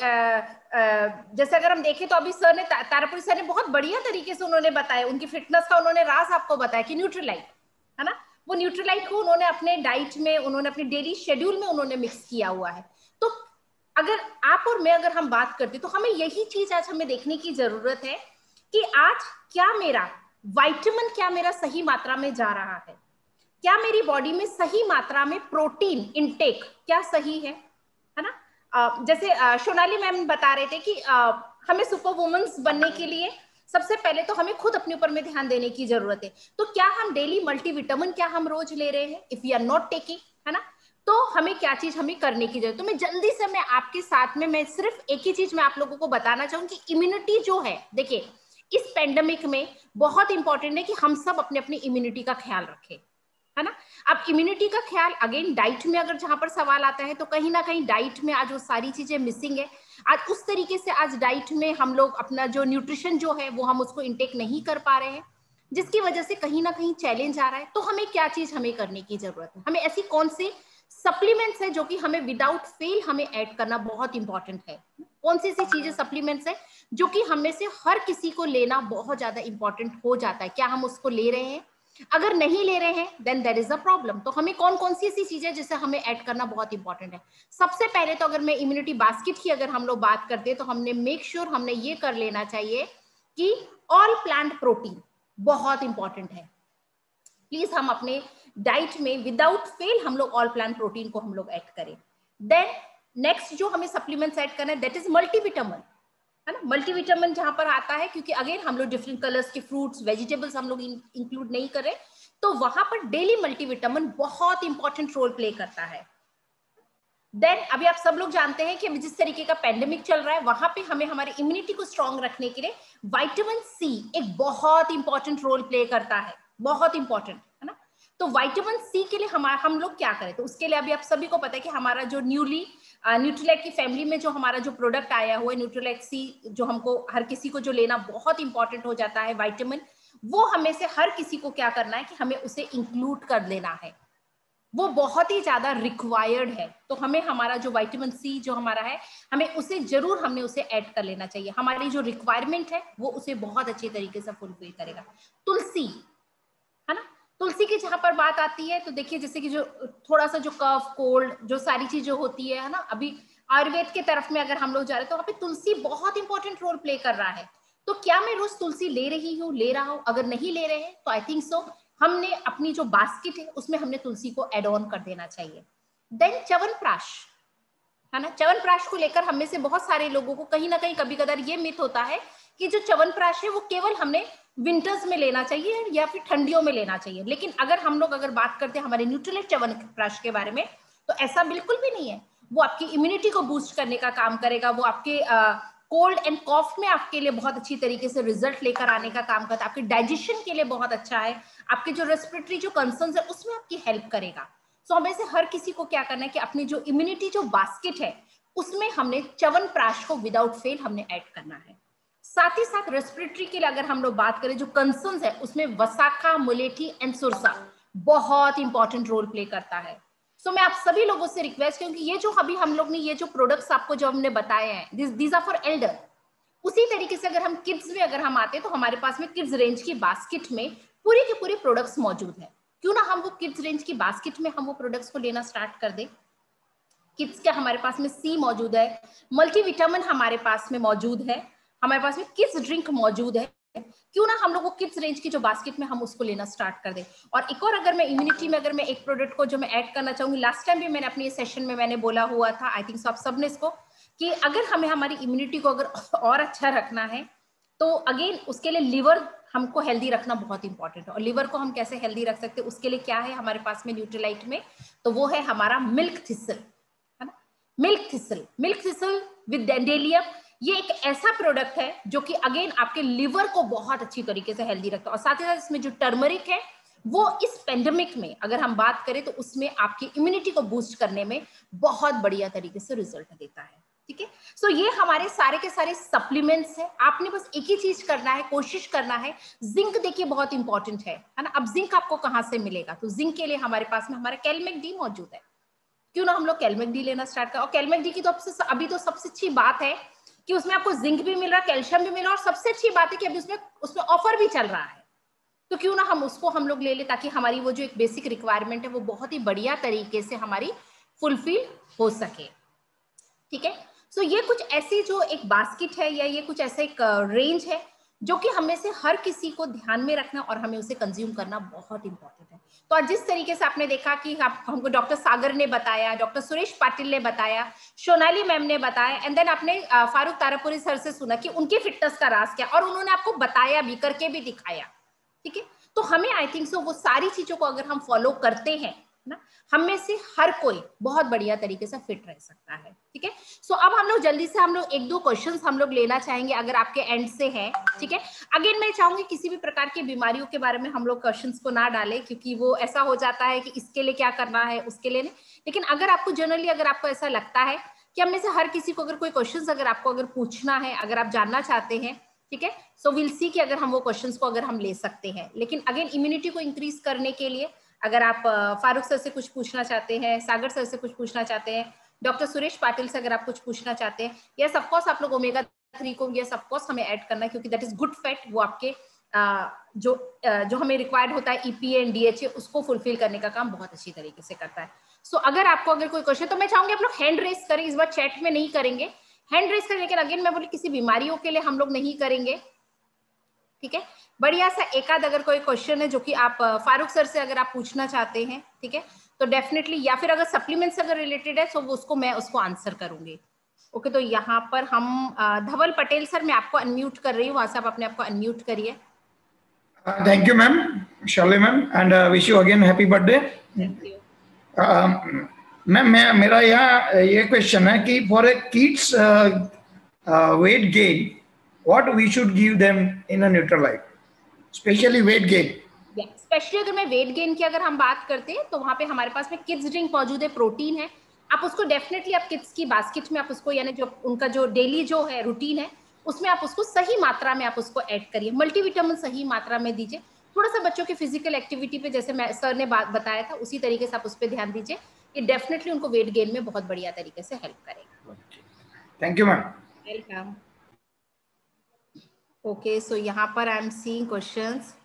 तो जैसे अगर हम देखें तो अभी सर ने तारापुरी सर ने बहुत बढ़िया तरीके से उन्होंने बताया, उनकी फिटनेस का उन्होंने राज आपको बताया कि न्यूट्रीलाइट, है ना, वो न्यूट्रीलाइट को उन्होंने अपने डाइट में, उन्होंने अपने डेली शेड्यूल में उन्होंने मिक्स किया हुआ है। तो अगर आप और मैं अगर हम बात करते तो हमें यही चीज आज हमें देखने की जरूरत है कि आज क्या मेरा विटामिन क्या मेरा सही मात्रा में जा रहा है, क्या मेरी बॉडी में सही मात्रा में प्रोटीन इनटेक क्या सही है ना। जैसे सोनाली मैम बता रहे थे कि हमें सुपर वुमेन्स बनने के लिए सबसे पहले तो हमें खुद अपने ऊपर में ध्यान देने की जरूरत है। तो क्या हम डेली मल्टीविटामिन क्या हम रोज ले रहे हैं? If you are not taking, है ना, तो हमें क्या चीज हमें करने की जरूरत है। तो मैं जल्दी से मैं आपके साथ में मैं सिर्फ एक ही चीज मैं आप लोगों को बताना चाहूंगी कि इम्यूनिटी जो है, देखिए इस पेंडेमिक में बहुत इंपॉर्टेंट है कि हम सब अपने अपनी इम्यूनिटी का ख्याल रखें, है ना। अब इम्यूनिटी का ख्याल अगेन डाइट में अगर जहां पर सवाल आता है तो कहीं ना कहीं डाइट में आज वो सारी चीजें मिसिंग है। आज उस तरीके से आज डाइट में हम लोग अपना जो न्यूट्रिशन जो है वो हम उसको इंटेक नहीं कर पा रहे हैं, जिसकी वजह से कहीं ना कहीं चैलेंज आ रहा है। तो हमें क्या चीज हमें करने की जरूरत है? हमें ऐसी कौन सी सप्लीमेंट्स है जो कि हमें विदाउट फेल हमें ऐड करना बहुत इंपॉर्टेंट है? कौन सी ऐसी चीजें सप्लीमेंट्स है जो कि हमें से हर किसी को लेना बहुत ज्यादा इंपॉर्टेंट हो जाता है? क्या हम उसको ले रहे हैं? अगर नहीं ले रहे हैं then there is a problem. तो हमें कौन कौन सी ऐसी चीजें जिसे हमें ऐड करना बहुत इंपॉर्टेंट है? सबसे पहले तो अगर मैं इम्यूनिटी बास्केट की अगर हम लोग बात करते हैं तो हमने मेक श्योर हमने ये कर लेना चाहिए कि ऑल प्लांट प्रोटीन बहुत इंपॉर्टेंट है। प्लीज हम अपने डाइट में विदाउट फेल हम लोग ऑल प्लांट प्रोटीन को हम लोग ऐड करें। देन नेक्स्ट जो हमें सप्लीमेंट्स ऐड करना है दैट इज मल्टीविटामिन, है ना। मल्टीविटामिन जहां पर आता है, क्योंकि अगेन हम लोग डिफरेंट कलर्स के फ्रूट्स वेजिटेबल्स हम लोग इंक्लूड नहीं कर रहे, तो वहां पर डेली मल्टीविटामिन बहुत इंपॉर्टेंट रोल प्ले करता है। देन अभी आप सब लोग जानते हैं कि अभी जिस तरीके का पेंडेमिक चल रहा है वहां पे हमें हमारी इम्यूनिटी को स्ट्रांग रखने के लिए विटामिन सी एक बहुत इंपॉर्टेंट रोल प्ले करता है, बहुत इंपॉर्टेंट, है ना। तो विटामिन सी के लिए हम लोग क्या करें? तो उसके लिए अभी आप सभी को पता है कि हमारा जो न्यूली न्यूट्रीलाइट की फैमिली में जो हमारा जो प्रोडक्ट आया हुआ है न्यूट्रीलाइट सी, जो हमको हर किसी को जो लेना बहुत इंपॉर्टेंट हो जाता है विटामिन, वो हमें से हर किसी को क्या करना है कि हमें उसे इंक्लूड कर लेना है, वो बहुत ही ज्यादा रिक्वायर्ड है। तो हमें हमारा जो विटामिन सी जो हमारा है हमें उसे जरूर हमने उसे ऐड कर लेना चाहिए। हमारी जो रिक्वायरमेंट है वो उसे बहुत अच्छे तरीके से फुलफिल करेगा। तुलसी, है ना, तुलसी की जहां पर बात आती है तो देखिए जैसे कि जो थोड़ा सा जो कफ कोल्ड जो सारी चीजें होती है ना, अभी आयुर्वेद के तरफ में अगर हम लोग जा रहे हैं तो वहां पे तुलसी बहुत इंपॉर्टेंट रोल प्ले कर रहा है। तो क्या मैं रोज तुलसी ले रही हूँ, ले रहा हूँ? अगर नहीं ले रहे हैं तो आई थिंक सो हमने अपनी जो बास्केट है उसमें हमने तुलसी को एड ऑन कर देना चाहिए। देन च्यवनप्राश, है ना, च्यवनप्राश को लेकर हमें से बहुत सारे लोगों को कहीं ना कहीं कभी कदार ये मिथ होता है कि जो च्यवनप्राश है वो केवल हमने विंटर्स में लेना चाहिए या फिर ठंडियों में लेना चाहिए। लेकिन अगर हम लोग अगर बात करते हैं हमारे न्यूट्रीलाइट च्यवनप्राश के बारे में तो ऐसा बिल्कुल भी नहीं है। वो आपकी इम्यूनिटी को बूस्ट करने का काम करेगा, वो आपके कोल्ड एंड कॉफ में आपके लिए बहुत अच्छी तरीके से रिजल्ट लेकर आने का काम करता है, आपके डाइजेशन के लिए बहुत अच्छा है, आपके जो रेस्पिरेटरी जो कंसर्न्स है उसमें आपकी हेल्प करेगा। सो हमें से हर किसी को क्या करना है कि अपनी जो इम्यूनिटी जो बास्केट है उसमें हमने च्यवनप्राश को विदाउट फेल हमने ऐड करना है। साथ ही साथ रेस्पिरेटरी के लिए अगर हम लोग बात करें जो कंसर्न्स है उसमें वसाखा, मुलेठी एंड सुरसा बहुत इंपॉर्टेंट रोल प्ले करता है। सो मैं आप सभी लोगों से रिक्वेस्ट करूंगी ये जो अभी हम लोग ने ये जो प्रोडक्ट्स आपको जो हमने बताए हैं दीज आर फॉर एल्डर। उसी तरीके से अगर हम किड्स में अगर हम आते हैं तो हमारे पास में किड्स रेंज की बास्केट में पूरे के पूरे प्रोडक्ट्स मौजूद है। क्यों ना हम वो किड्स रेंज की बास्केट में हम वो प्रोडक्ट्स को लेना स्टार्ट कर दें। किड्स का हमारे पास में सी मौजूद है, मल्टीविटामिन हमारे पास में मौजूद है, हमारे पास में किड्स ड्रिंक मौजूद है। क्यों ना हम लोग को किड्स रेंज की जो बास्केट में हम उसको लेना स्टार्ट कर दें। और एक और अगर मैं इम्यूनिटी में अगर मैं एक प्रोडक्ट को जो मैं ऐड करना चाहूंगी, लास्ट टाइम भी मैंने अपने सेशन में मैंने बोला हुआ था, आई थिंक आप सबने इसको, कि अगर हमें हमारी इम्यूनिटी को अगर और अच्छा रखना है तो अगेन उसके लिए लिवर हमको हेल्दी रखना बहुत इंपॉर्टेंट है। और लिवर को हम कैसे हेल्दी रख सकते हैं उसके लिए क्या है हमारे पास में न्यूट्रीलाइट में, तो वो है हमारा मिल्क थिसल, है ना, मिल्क थिसल विद डेंडेलियम। ये एक ऐसा प्रोडक्ट है जो कि अगेन आपके लिवर को बहुत अच्छी तरीके से हेल्दी रखता है। और साथ ही साथ इसमें जो टर्मरिक है वो इस पेंडेमिक में अगर हम बात करें तो उसमें आपकी इम्यूनिटी को बूस्ट करने में बहुत बढ़िया तरीके से रिजल्ट देता है। ठीक है, सो ये हमारे सारे के सारे सप्लीमेंट्स है। आपने बस एक ही चीज करना है, कोशिश करना है। जिंक देखिए बहुत इंपॉर्टेंट है ना। अब जिंक आपको कहाँ से मिलेगा? तो जिंक के लिए हमारे पास में हमारा कैलमेक डी मौजूद है। क्यों ना हम लोग कैलमेक डी लेना स्टार्ट करें। और कैलमेक डी की तो अभी तो सबसे अच्छी बात है कि उसमें आपको जिंक भी मिल रहा है, कैल्शियम भी मिल रहा है, और सबसे अच्छी बात है कि अभी उसमें ऑफर भी चल रहा है। तो क्यों ना हम उसको हम लोग ले ले ताकि हमारी वो जो एक बेसिक रिक्वायरमेंट है वो बहुत ही बढ़िया तरीके से हमारी फुलफिल हो सके। ठीक है, सो ये कुछ ऐसी जो एक बास्केट है या ये कुछ ऐसा एक रेंज है जो कि हमें से हर किसी को ध्यान में रखना और हमें उसे कंज्यूम करना बहुत इंपॉर्टेंट है। तो आज जिस तरीके से आपने देखा कि हमको डॉक्टर सागर ने बताया, डॉक्टर सुरेश पाटिल ने बताया, सोनाली मैम ने बताया, एंड देन आपने फारूक तारापुरी सर से सुना कि उनकी फिटनेस का राज क्या, और उन्होंने आपको बताया भी, करके भी दिखाया, ठीक है। तो हमें आई थिंक सो वो सारी चीजों को अगर हम फॉलो करते हैं ना, हम में से हर कोई बहुत बढ़िया तरीके से फिट रह सकता है, ठीक है। सो अब हम लोग जल्दी से हम लोग एक दो क्वेश्चंस हम लोग लेना चाहेंगे अगर आपके एंड से है, ठीक है। अगेन मैं चाहूंगी किसी भी प्रकार की बीमारियों के बारे में हम लोग क्वेश्चंस को ना डालें, क्योंकि वो ऐसा हो जाता है कि इसके लिए क्या करना है, उसके लिए नहीं। लेकिन अगर आपको जनरली अगर आपको ऐसा लगता है कि हम में से हर किसी को अगर कोई क्वेश्चंस अगर आपको अगर पूछना है, अगर आप जानना चाहते हैं, ठीक है, सो विल सी कि अगर हम वो क्वेश्चंस को अगर हम ले सकते हैं। लेकिन अगेन इम्यूनिटी को इंक्रीज करने के लिए अगर आप फारूक सर से कुछ पूछना चाहते हैं, सागर सर से कुछ पूछना चाहते हैं, डॉक्टर सुरेश पाटिल से अगर आप कुछ पूछना चाहते हैं, या सब कोर्स आप लोग ओमेगा 3 को ये सब कोर्स हमें ऐड करना है, क्योंकि दैट इज गुड फैट, वो आपके जो हमें रिक्वायर्ड होता है ईपीए एंड डीएचए, उसको फुलफिल करने का काम बहुत अच्छी तरीके से करता है। सो अगर आपको अगर कोई क्वेश्चन, तो मैं चाहूंगी आप लोग हैंड रेस करें, इस बार चैट में नहीं करेंगे, हैंड रेस करें। लेकिन अगेन मैं बोली किसी बीमारियों के लिए हम लोग नहीं करेंगे, ठीक है। बढ़िया सा एकाध अगर कोई क्वेश्चन है जो कि आप फारूक सर से अगर आप पूछना चाहते हैं, ठीक है, तो डेफिनेटली, या फिर अगर सप्लीमेंट्स अगर रिलेटेड है तो उसको मैं उसको आंसर करूंगी। ओके, तो यहाँ पर हम धवल पटेल सर, मैं आपको अनम्यूट कर रही हूँ, वहां से आप अपने आप को अनम्यूट करिए। Thank you ma'am, Shirley ma'am, and wish you again happy birthday. Thank you ma'am, मेरा यहाँ ये क्वेश्चन है कि for a kids weight gain, what we should give them in a Nutrilite, specially weight gain. Specially अगर मैं weight gain की अगर हम बात करते हैं तो वहां पे हमारे पास में किड्स ड्रिंक मौजूद है, प्रोटीन है। आप उसको डेफिनेटली आप किड्स की बास्केट में आप उसको, यानी जो उनका जो डेली जो है रूटीन है, उसमें आप उसको सही मात्रा में आप उसको ऐड करिए। मल्टीविटामिन सही मात्रा में दीजिए। थोड़ा सा बच्चों की फिजिकल एक्टिविटी पे, जैसे मैं सर ने बात बताया था, उसी तरीके से आप उस पर ध्यान दीजिए। ये डेफिनेटली उनको वेट गेन में बहुत बढ़िया तरीके से हेल्प करेगा। Thank you ma'am. Welcome. Okay, so यहाँ पर I am seeing questions.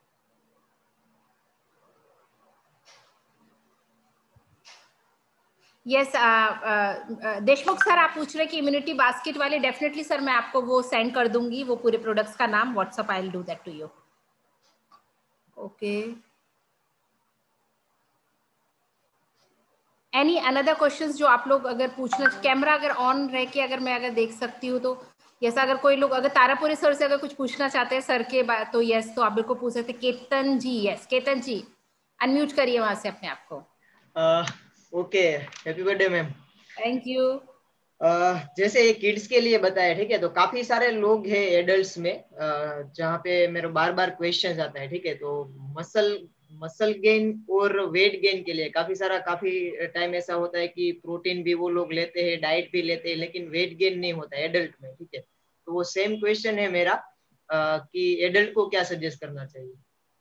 Yes, Deshmukh sir आप पूछ रहे कि इम्यूनिटी बास्केट वाले, डेफिनेटली सर मैं आपको वो सेंड कर दूंगी, वो पूरे प्रोडक्ट्स का नाम WhatsApp, I will do that to you. Okay, any another questions जो आप लोग अगर पूछना, कैमरा अगर ऑन रह के अगर मैं अगर देख सकती हूँ तो यस, अगर कोई लोग अगर तारापुरी सर से अगर कुछ पूछना चाहते हैं सर के बाद, तो यस, तो आप बिल्कुल पूछ सकते हैं। केतन जी, यस केतन जी अनम्यूट करिए वहां से अपने आप को। Okay, happy birthday ma'am. Thank you. जैसे ये किड्स के लिए बताया, ठीक है, तो काफी सारे लोग हैं एडल्ट्स में जहाँ पे मेरे बार बार क्वेश्चन आता है, ठीक है। तो मसल गेन और वेट गेन के लिए काफी टाइम ऐसा होता है कि प्रोटीन भी वो लोग लेते हैं, डाइट भी लेते हैं, लेकिन वेट गेन नहीं होता है एडल्ट में, ठीक है। तो वो सेम क्वेश्चन है मेरा कि एडल्ट को क्या सजेस्ट करना चाहिए।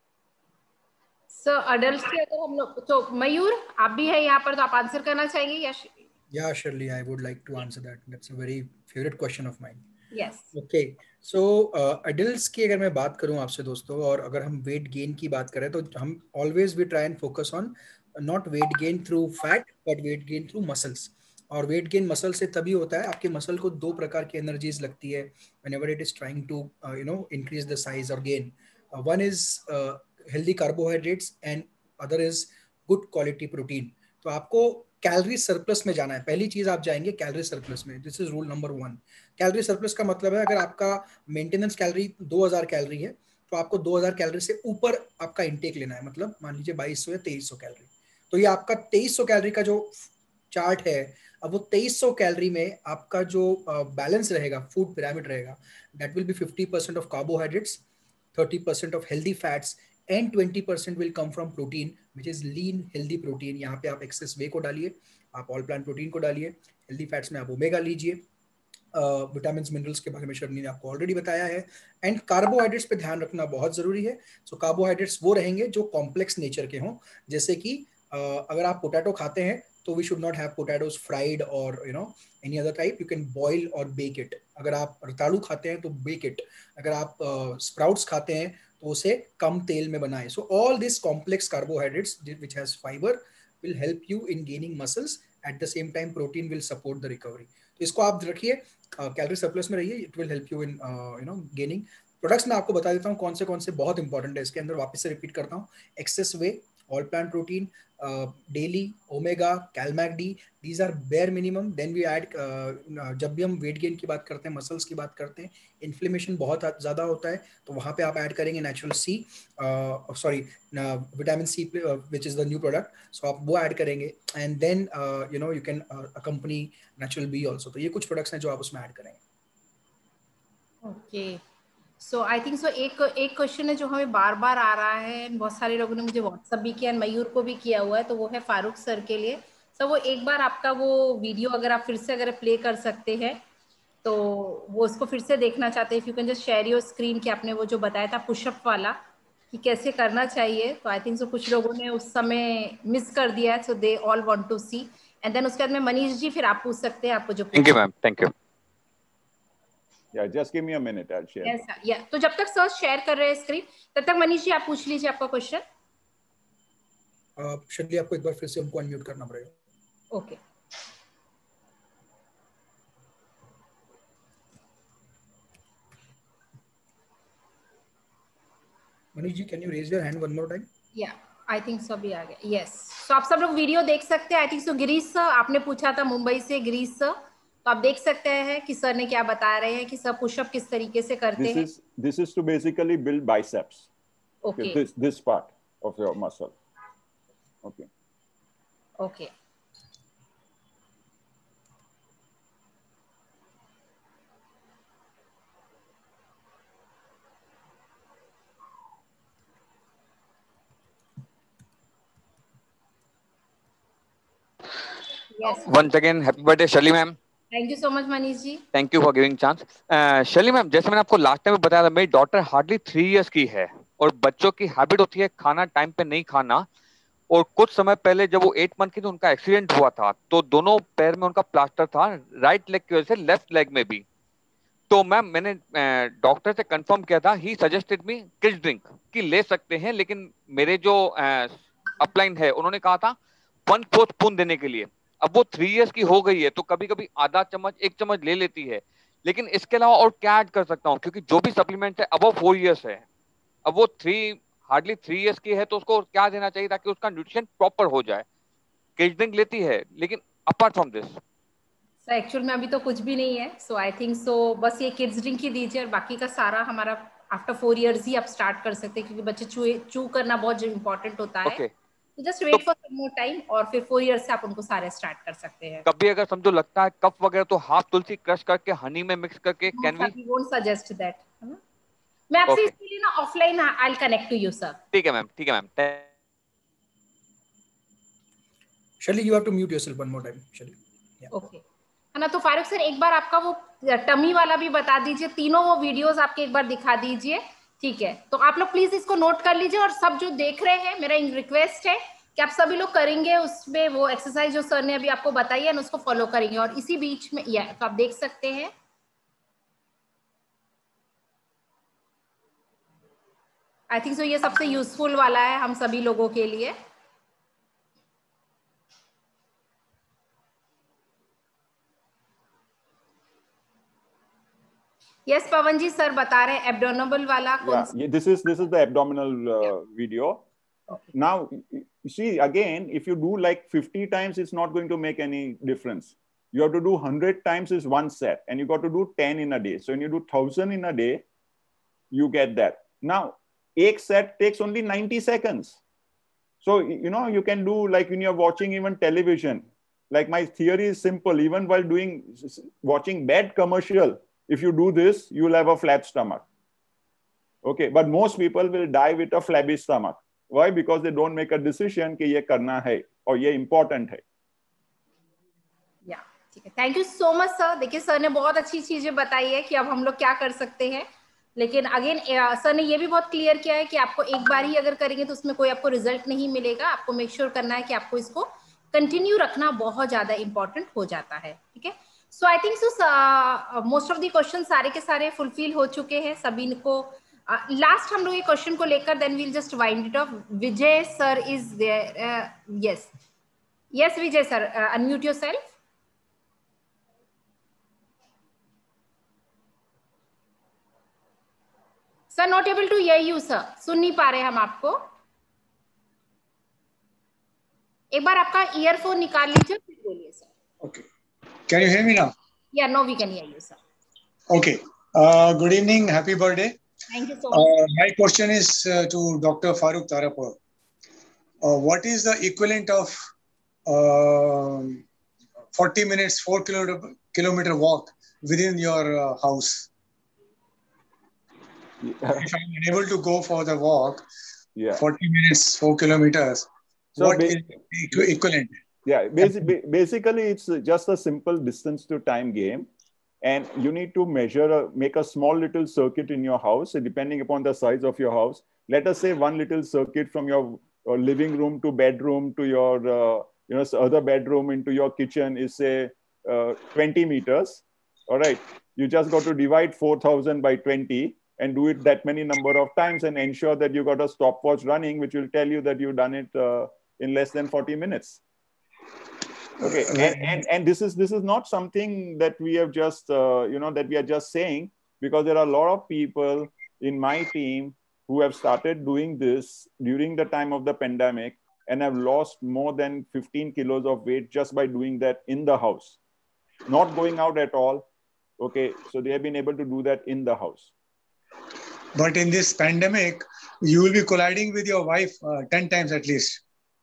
सर अडल्ट के अगर हम लोग, तो मयूर आप भी है यहाँ पर, तो आप आंसर करना चाहेंगे या? Yeah, Shirley, I would like to answer that. That's a very favorite question of mine. Yes. Okay, so adults की अगर मैं बात करूं आपसे दोस्तों, और अगर हम weight gain की बात करें, तो हम always we try and focus on not weight gain through fat but weight gain through muscles. और weight gain muscle से तभी होता है, आपके मसल को दो प्रकार की एनर्जीज लगती है whenever it is trying to increase the size or gain. One is healthy carbohydrates and other is good quality protein. तो आपको कैलोरी सरप्लस में जाना है। पहली चीज आप जाएंगे कैलोरी सरप्लस में। This is rule number 1। Calorie surplus का मतलब है, अगर आपका मेंटेनेंस कैलोरी 2000 कैलोरी है, तो आपको 2000 कैलोरी से ऊपर आपका इंटेक लेना है। मतलब मान लीजिए 2200 या 2300 कैलोरी। तो ये आपका 2300 कैलोरी का जो चार्ट है, अब वो 2300 कैलोरी में आपका जो बैलेंस रहेगा, फूड पिरामिड रहेगा, that will be 50% of carbohydrates, 30% of healthy fats and 20% will come from protein, which is lean healthy protein. यहाँ पे आप एक्सेस वे को डालिए, आप ऑल प्लांट प्रोटीन को डालिए, हेल्दी फैट्स में आप ओमेगा लीजिए, विटामिन मिनरल्स के बारे में शर्नी ने आपको ऑलरेडी बताया है। एंड कार्बोहाइड्रेट्स पे ध्यान रखना बहुत जरूरी है। सो कार्बोहाइड्रेट्स वो रहेंगे जो कॉम्प्लेक्स नेचर के हों, जैसे कि अगर आप पोटैटो खाते हैं तो we should not have potatoes fried और any other type, you can boil और बेक इट। अगर आप रताड़ू खाते हैं तो बेक इट। अगर आप स्प्राउट्स खाते हैं तो उसे कम तेल में बनाएं। So all this complex carbohydrates which has fibre will help you in gaining muscles, at the same time protein will support the recovery. तो इसको आप रखिए, कैलोरी सरप्लस में रहिए, it will help you in gaining products मैं आपको बता देता हूँ कौन से बहुत इंपॉर्टेंट है इसके अंदर, वापस से रिपीट करता हूँ। Access whey, all plant protein, daily, omega, Cal Mag D, these are bare minimum. Then we add, जब भी हम वेट गेन की बात करते हैं, मसल्स की बात करते हैं, इन्फ्लेमेशन बहुत ज़्यादा होता है, तो वहाँ पे आप ऐड करेंगे natural C, sorry vitamin C, which is the new product, so आप वो ऐड करेंगे। And then you know you can accompany natural B also. तो ये कुछ प्रोडक्ट्स हैं जो आप उसमें ऐड करेंगे। ओके, सो आई थिंक सो एक क्वेश्चन है जो हमें बार बार आ रहा है, बहुत सारे लोगों ने मुझे व्हाट्सअप भी किया, मयूर को भी किया हुआ है, तो वो है फारूक सर के लिए। सर वो एक बार आपका वो वीडियो अगर आप फिर से अगर प्ले कर सकते हैं तो वो उसको फिर से देखना चाहते हैं। If you can just share your screen कि आपने वो जो बताया था पुशअप वाला कि कैसे करना चाहिए, तो आई थिंक सो कुछ लोगों ने उस समय मिस कर दिया है, so they all want to see. And then उसके बाद में मनीष जी फिर आप पूछ सकते हैं, आपको जो thank you ma'am, thank you. Yeah, just give me a minute, I'll share. Yes, yeah. तो जब तक सर शेयर कर रहे हैं स्क्रीन, तब तक मनीष जी आप पूछ लीजिए आपका क्वेश्चन। शर्ली आपको एक बार फिर से हमको अनम्यूट करना पड़ेगा। Okay. Manish ji, can you raise your hand one more time? या आई थिंक सो भी आ गया। यस, तो आप सब लोग वीडियो देख सकते हैं। I think so Girish sir आपने पूछा था मुंबई से, गिरीश सर, तो आप देख सकते हैं कि सर ने क्या बता रहे हैं कि सर पुशअप किस तरीके से करते हैं। This is to basically build biceps. Okay. This part of your muscle. Okay. Okay. Yes. Once again, happy birthday, Shirley ma'am. Thank you so much, Manish ji. Thank you for giving chance. Shirley ma'am, जैसे मैंने आपको last time बताया था, मेरी daughter hardly 3 years की है और बच्चों की हैबिट होती है खाना टाइम पे नहीं खाना। और कुछ समय पहले जब वो 8 मंथ की थी, उनका एक्सीडेंट हुआ था, तो दोनों पैर में उनका प्लास्टर था, राइट लेग की वजह से लेफ्ट लेग में भी। तो मैम मैंने डॉक्टर से कंफर्म किया था, he suggested me kids drink कि ले सकते हैं, लेकिन मेरे जो अपलाइन है उन्होंने कहा था 1/4 स्पून देने के लिए। अब वो 3 इयर्स की हो गई है, तो कभी कभी आधा चम्मच 1 चम्मच ले लेती है, लेकिन इसके अलावा और क्या ऐड कर सकता हूँ? क्योंकि जो भी सप्लीमेंट है अबव 4 इयर्स है, अब वो हार्डली 3 इयर्स की है, तो उसको क्या देना चाहिए ताकि उसका न्यूट्रिशन प्रॉपर हो जाए? किड्स ड्रिंक लेती है, लेकिन apart from this sir actual में अभी तो कुछ भी नहीं है, सो आई थिंक सो बस ये किड्स ड्रिंक ही दीजिए, और बाकी का सारा हमारा आफ्टर 4 इयर्स ही आप स्टार्ट कर सकते हैं, क्योंकि बच्चे चू करना बहुत इंपॉर्टेंट होता है। okay. तो just wait for some more time, और फिर 4 इयर्स से आप उनको सारे स्टार्ट कर सकते हैं। कभी अगर समझो लगता है कफ वगैरह, तो हाफ तुलसी क्रश करके हनी में मिक्स करके can we won't suggest that. मैं आपसे इसके लिए ना offline I will connect to you sir. ठीक है मैम, ठीक है ma'am. Shirley you have to mute yourself one more time. Shirley okay, है ना? तो फारूक सर एक बार आपका वो टमी वाला भी बता दीजिए, तीनों वो वीडियोस आपके एक बार दिखा दीजिए, ठीक है? तो आप लोग प्लीज इसको नोट कर लीजिए, और सब जो देख रहे हैं, मेरा रिक्वेस्ट है कि आप सभी लोग करेंगे उसमें वो एक्सरसाइज जो सर ने अभी आपको बताई है, उसको फॉलो करेंगे। और इसी बीच में तो आप देख सकते हैं, आई थिंक सो ये सबसे यूजफुल वाला है हम सभी लोगों के लिए। यस पवन जी, सर बता रहे हैं एब्डोमिनल वाला। Yeah, this is the abdominal video. Okay. Now, see, again, if you do like 50 times, it's not going to make any difference. You have to do 100 times is one set, and you got to do 10 in a day. So when you do 1,000 in a day, you get that. Now, each set takes only 90 seconds. So, you know, you can do like when you're watching even television. Like my theory is simple. Even while watching bad commercial, if you do this, you will have a flat stomach. Okay, but most people will die with a flabby stomach. Why? Because they don't make a decision कि ये करना है और ये important है. Yeah, ठीक है. Thank you so much sir. देखिए सर ने बहुत अच्छी चीजें बताई है कि अब हम लोग क्या कर सकते हैं. लेकिन अगेन सर ने ये भी बहुत क्लियर किया है कि आपको एक बार ही अगर करेंगे तो उसमें कोई आपको रिजल्ट नहीं मिलेगा. आपको मेक श्योर करना है कि आपको इसको कंटिन्यू रखना बहुत ज्यादा इंपॉर्टेंट हो जाता है. ठीक है. So I think so most of the question सारे के सारे फुलफिल हो चुके हैं सभी को. लास्ट हम लोग ये क्वेश्चन को लेकर then we'll just wind it off. Vijay sir is there. Yes yes Vijay sir, unmute yourself. Sir not able to hear you sir, सुन नहीं पा रहे हम आपको। एक बार आपका ईयरफोन निकाल लीजिए फिर बोलिए sir. Okay. Can you hear me now? Yeah, now we can hear you, sir. Okay. Good evening. Happy birthday. Thank you so much. My question is to Dr. Farooq Tarapur. What is the equivalent of 40 minutes, 4-kilometer walk within your house? Yeah. If I'm unable to go for the walk, Yeah. 40 minutes, 4 kilometers, So what is the equivalent? Yeah, basically it's just a simple distance to time game, and you need to make a small little circuit in your house, depending upon the size of your house. Let us say one little circuit from your living room to bedroom to your other bedroom into your kitchen is say 20 meters. All right, you just got to divide 4,000 by 20 and do it that many number of times, and ensure that you got a stopwatch running, which will tell you that you've done it in less than 40 minutes. Okay, and this is not something that we have just that we are just saying, because there are a lot of people in my team who have started doing this during the time of the pandemic and have lost more than 15 kilos of weight just by doing that in the house, not going out at all. Okay, so they have been able to do that in the house. But in this pandemic, you will be colliding with your wife 10 times at least.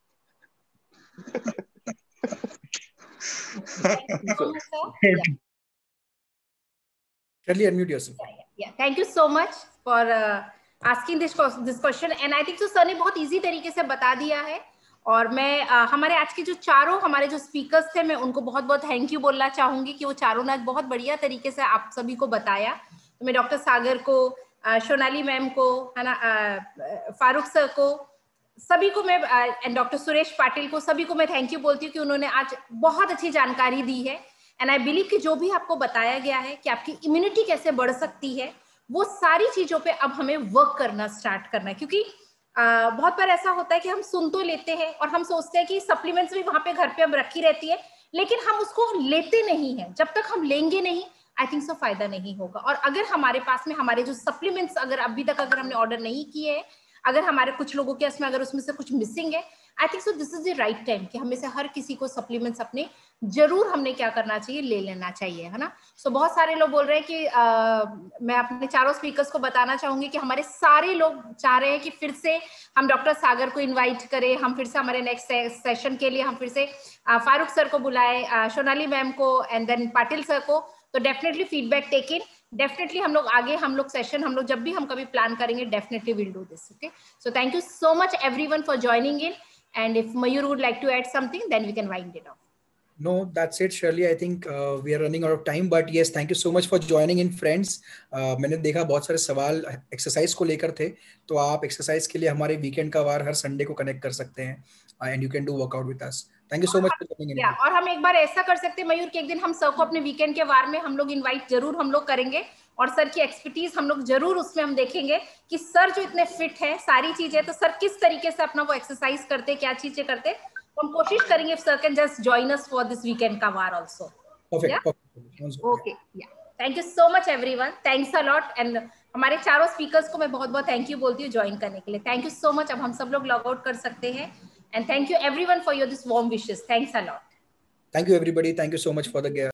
Shirley, unmute yourself. Yeah, thank you so much for asking this question, and I think so sir ने बहुत easy तरीके से बता दिया है। और मैं हमारे आज के जो चारों हमारे जो स्पीकर्स थे, मैं उनको बहुत बहुत थैंक यू बोलना चाहूंगी कि वो चारों ने आज बहुत बढ़िया तरीके से आप सभी को बताया। तो मैं डॉक्टर सागर को, सोनाली मैम को, है ना, फारूक सर को, सभी को मैं, एंड डॉक्टर सुरेश पाटिल को, सभी को मैं थैंक यू बोलती हूँ कि उन्होंने आज बहुत अच्छी जानकारी दी है। एंड आई बिलीव कि जो भी आपको बताया गया है कि आपकी इम्यूनिटी कैसे बढ़ सकती है, वो सारी चीजों पे अब हमें वर्क करना स्टार्ट करना है। क्योंकि बहुत बार ऐसा होता है कि हम सुन तो लेते हैं और हम सोचते हैं कि सप्लीमेंट्स भी वहां पे घर पे अब रखी रहती है, लेकिन हम उसको लेते नहीं है। जब तक हम लेंगे नहीं, आई थिंक सो फायदा नहीं होगा। और अगर हमारे पास में हमारे जो सप्लीमेंट्स अगर अभी तक अगर हमने ऑर्डर नहीं किए हैं, अगर हमारे कुछ लोगों के इसमें अगर उसमें से कुछ मिसिंग है, I think so this is the right time कि हमें से हर किसी को सप्लीमेंट्स अपने जरूर हमने क्या करना चाहिए, ले लेना चाहिए, है ना। सो बहुत सारे लोग बोल रहे हैं कि मैं अपने चारों स्पीकर्स को बताना चाहूंगी कि हमारे सारे लोग चाह रहे हैं कि फिर से हम डॉक्टर सागर को इनवाइट करें, हम फिर से हमारे नेक्स्ट सेशन के लिए हम फिर से फारूक सर को बुलाए, सोनाली मैम को, एंड देन पाटिल सर को। तो डेफिनेटली फीडबैक टेकन, डेफिनेटली हम लोग आगे सेशन हम लोग जब भी हम कभी प्लान करेंगे, definitely will do this. Okay, so thank you so much everyone for joining in, and if Mayur would like to add something, then we can wind it off. No, that's it, Shirley. I think we are running out of time, but yes, thank you so much for joining in, friends. मैंने देखा बहुत सारे सवाल exercise को लेकर थे, तो आप एक्सरसाइज के लिए हमारे वीकेंड का वार हर संडे को कनेक्ट कर सकते हैं, and you can do workout with us. Thank you so much for joining in. और हम एक बार ऐसा कर सकते हैं मयूर कि एक दिन हम सर को अपने वीकेंड के वार में हम लोग इनवाइट जरूर हम लोग करेंगे, और सर की एक्सपर्टीज हम लोग जरूर उसमें हम देखेंगे कि सर जो इतने फिट है सारी चीजें, तो सर किस तरीके से अपना वो एक्सरसाइज करते, क्या चीजें करते, तो हम कोशिश करेंगे sir can just join us for this weekend का वार also. Perfect. Okay, yeah thank you so much everyone, thanks a lot. And हमारे चारों स्पीकर्स को मैं बहुत बहुत थैंक यू बोलती हूँ ज्वाइन करने के लिए। Thank you so much. अब हम सब लोग लॉग आउट कर सकते हैं, and thank you everyone for your this warm wishes. Thanks a lot. Thank you everybody. Thank you so much for the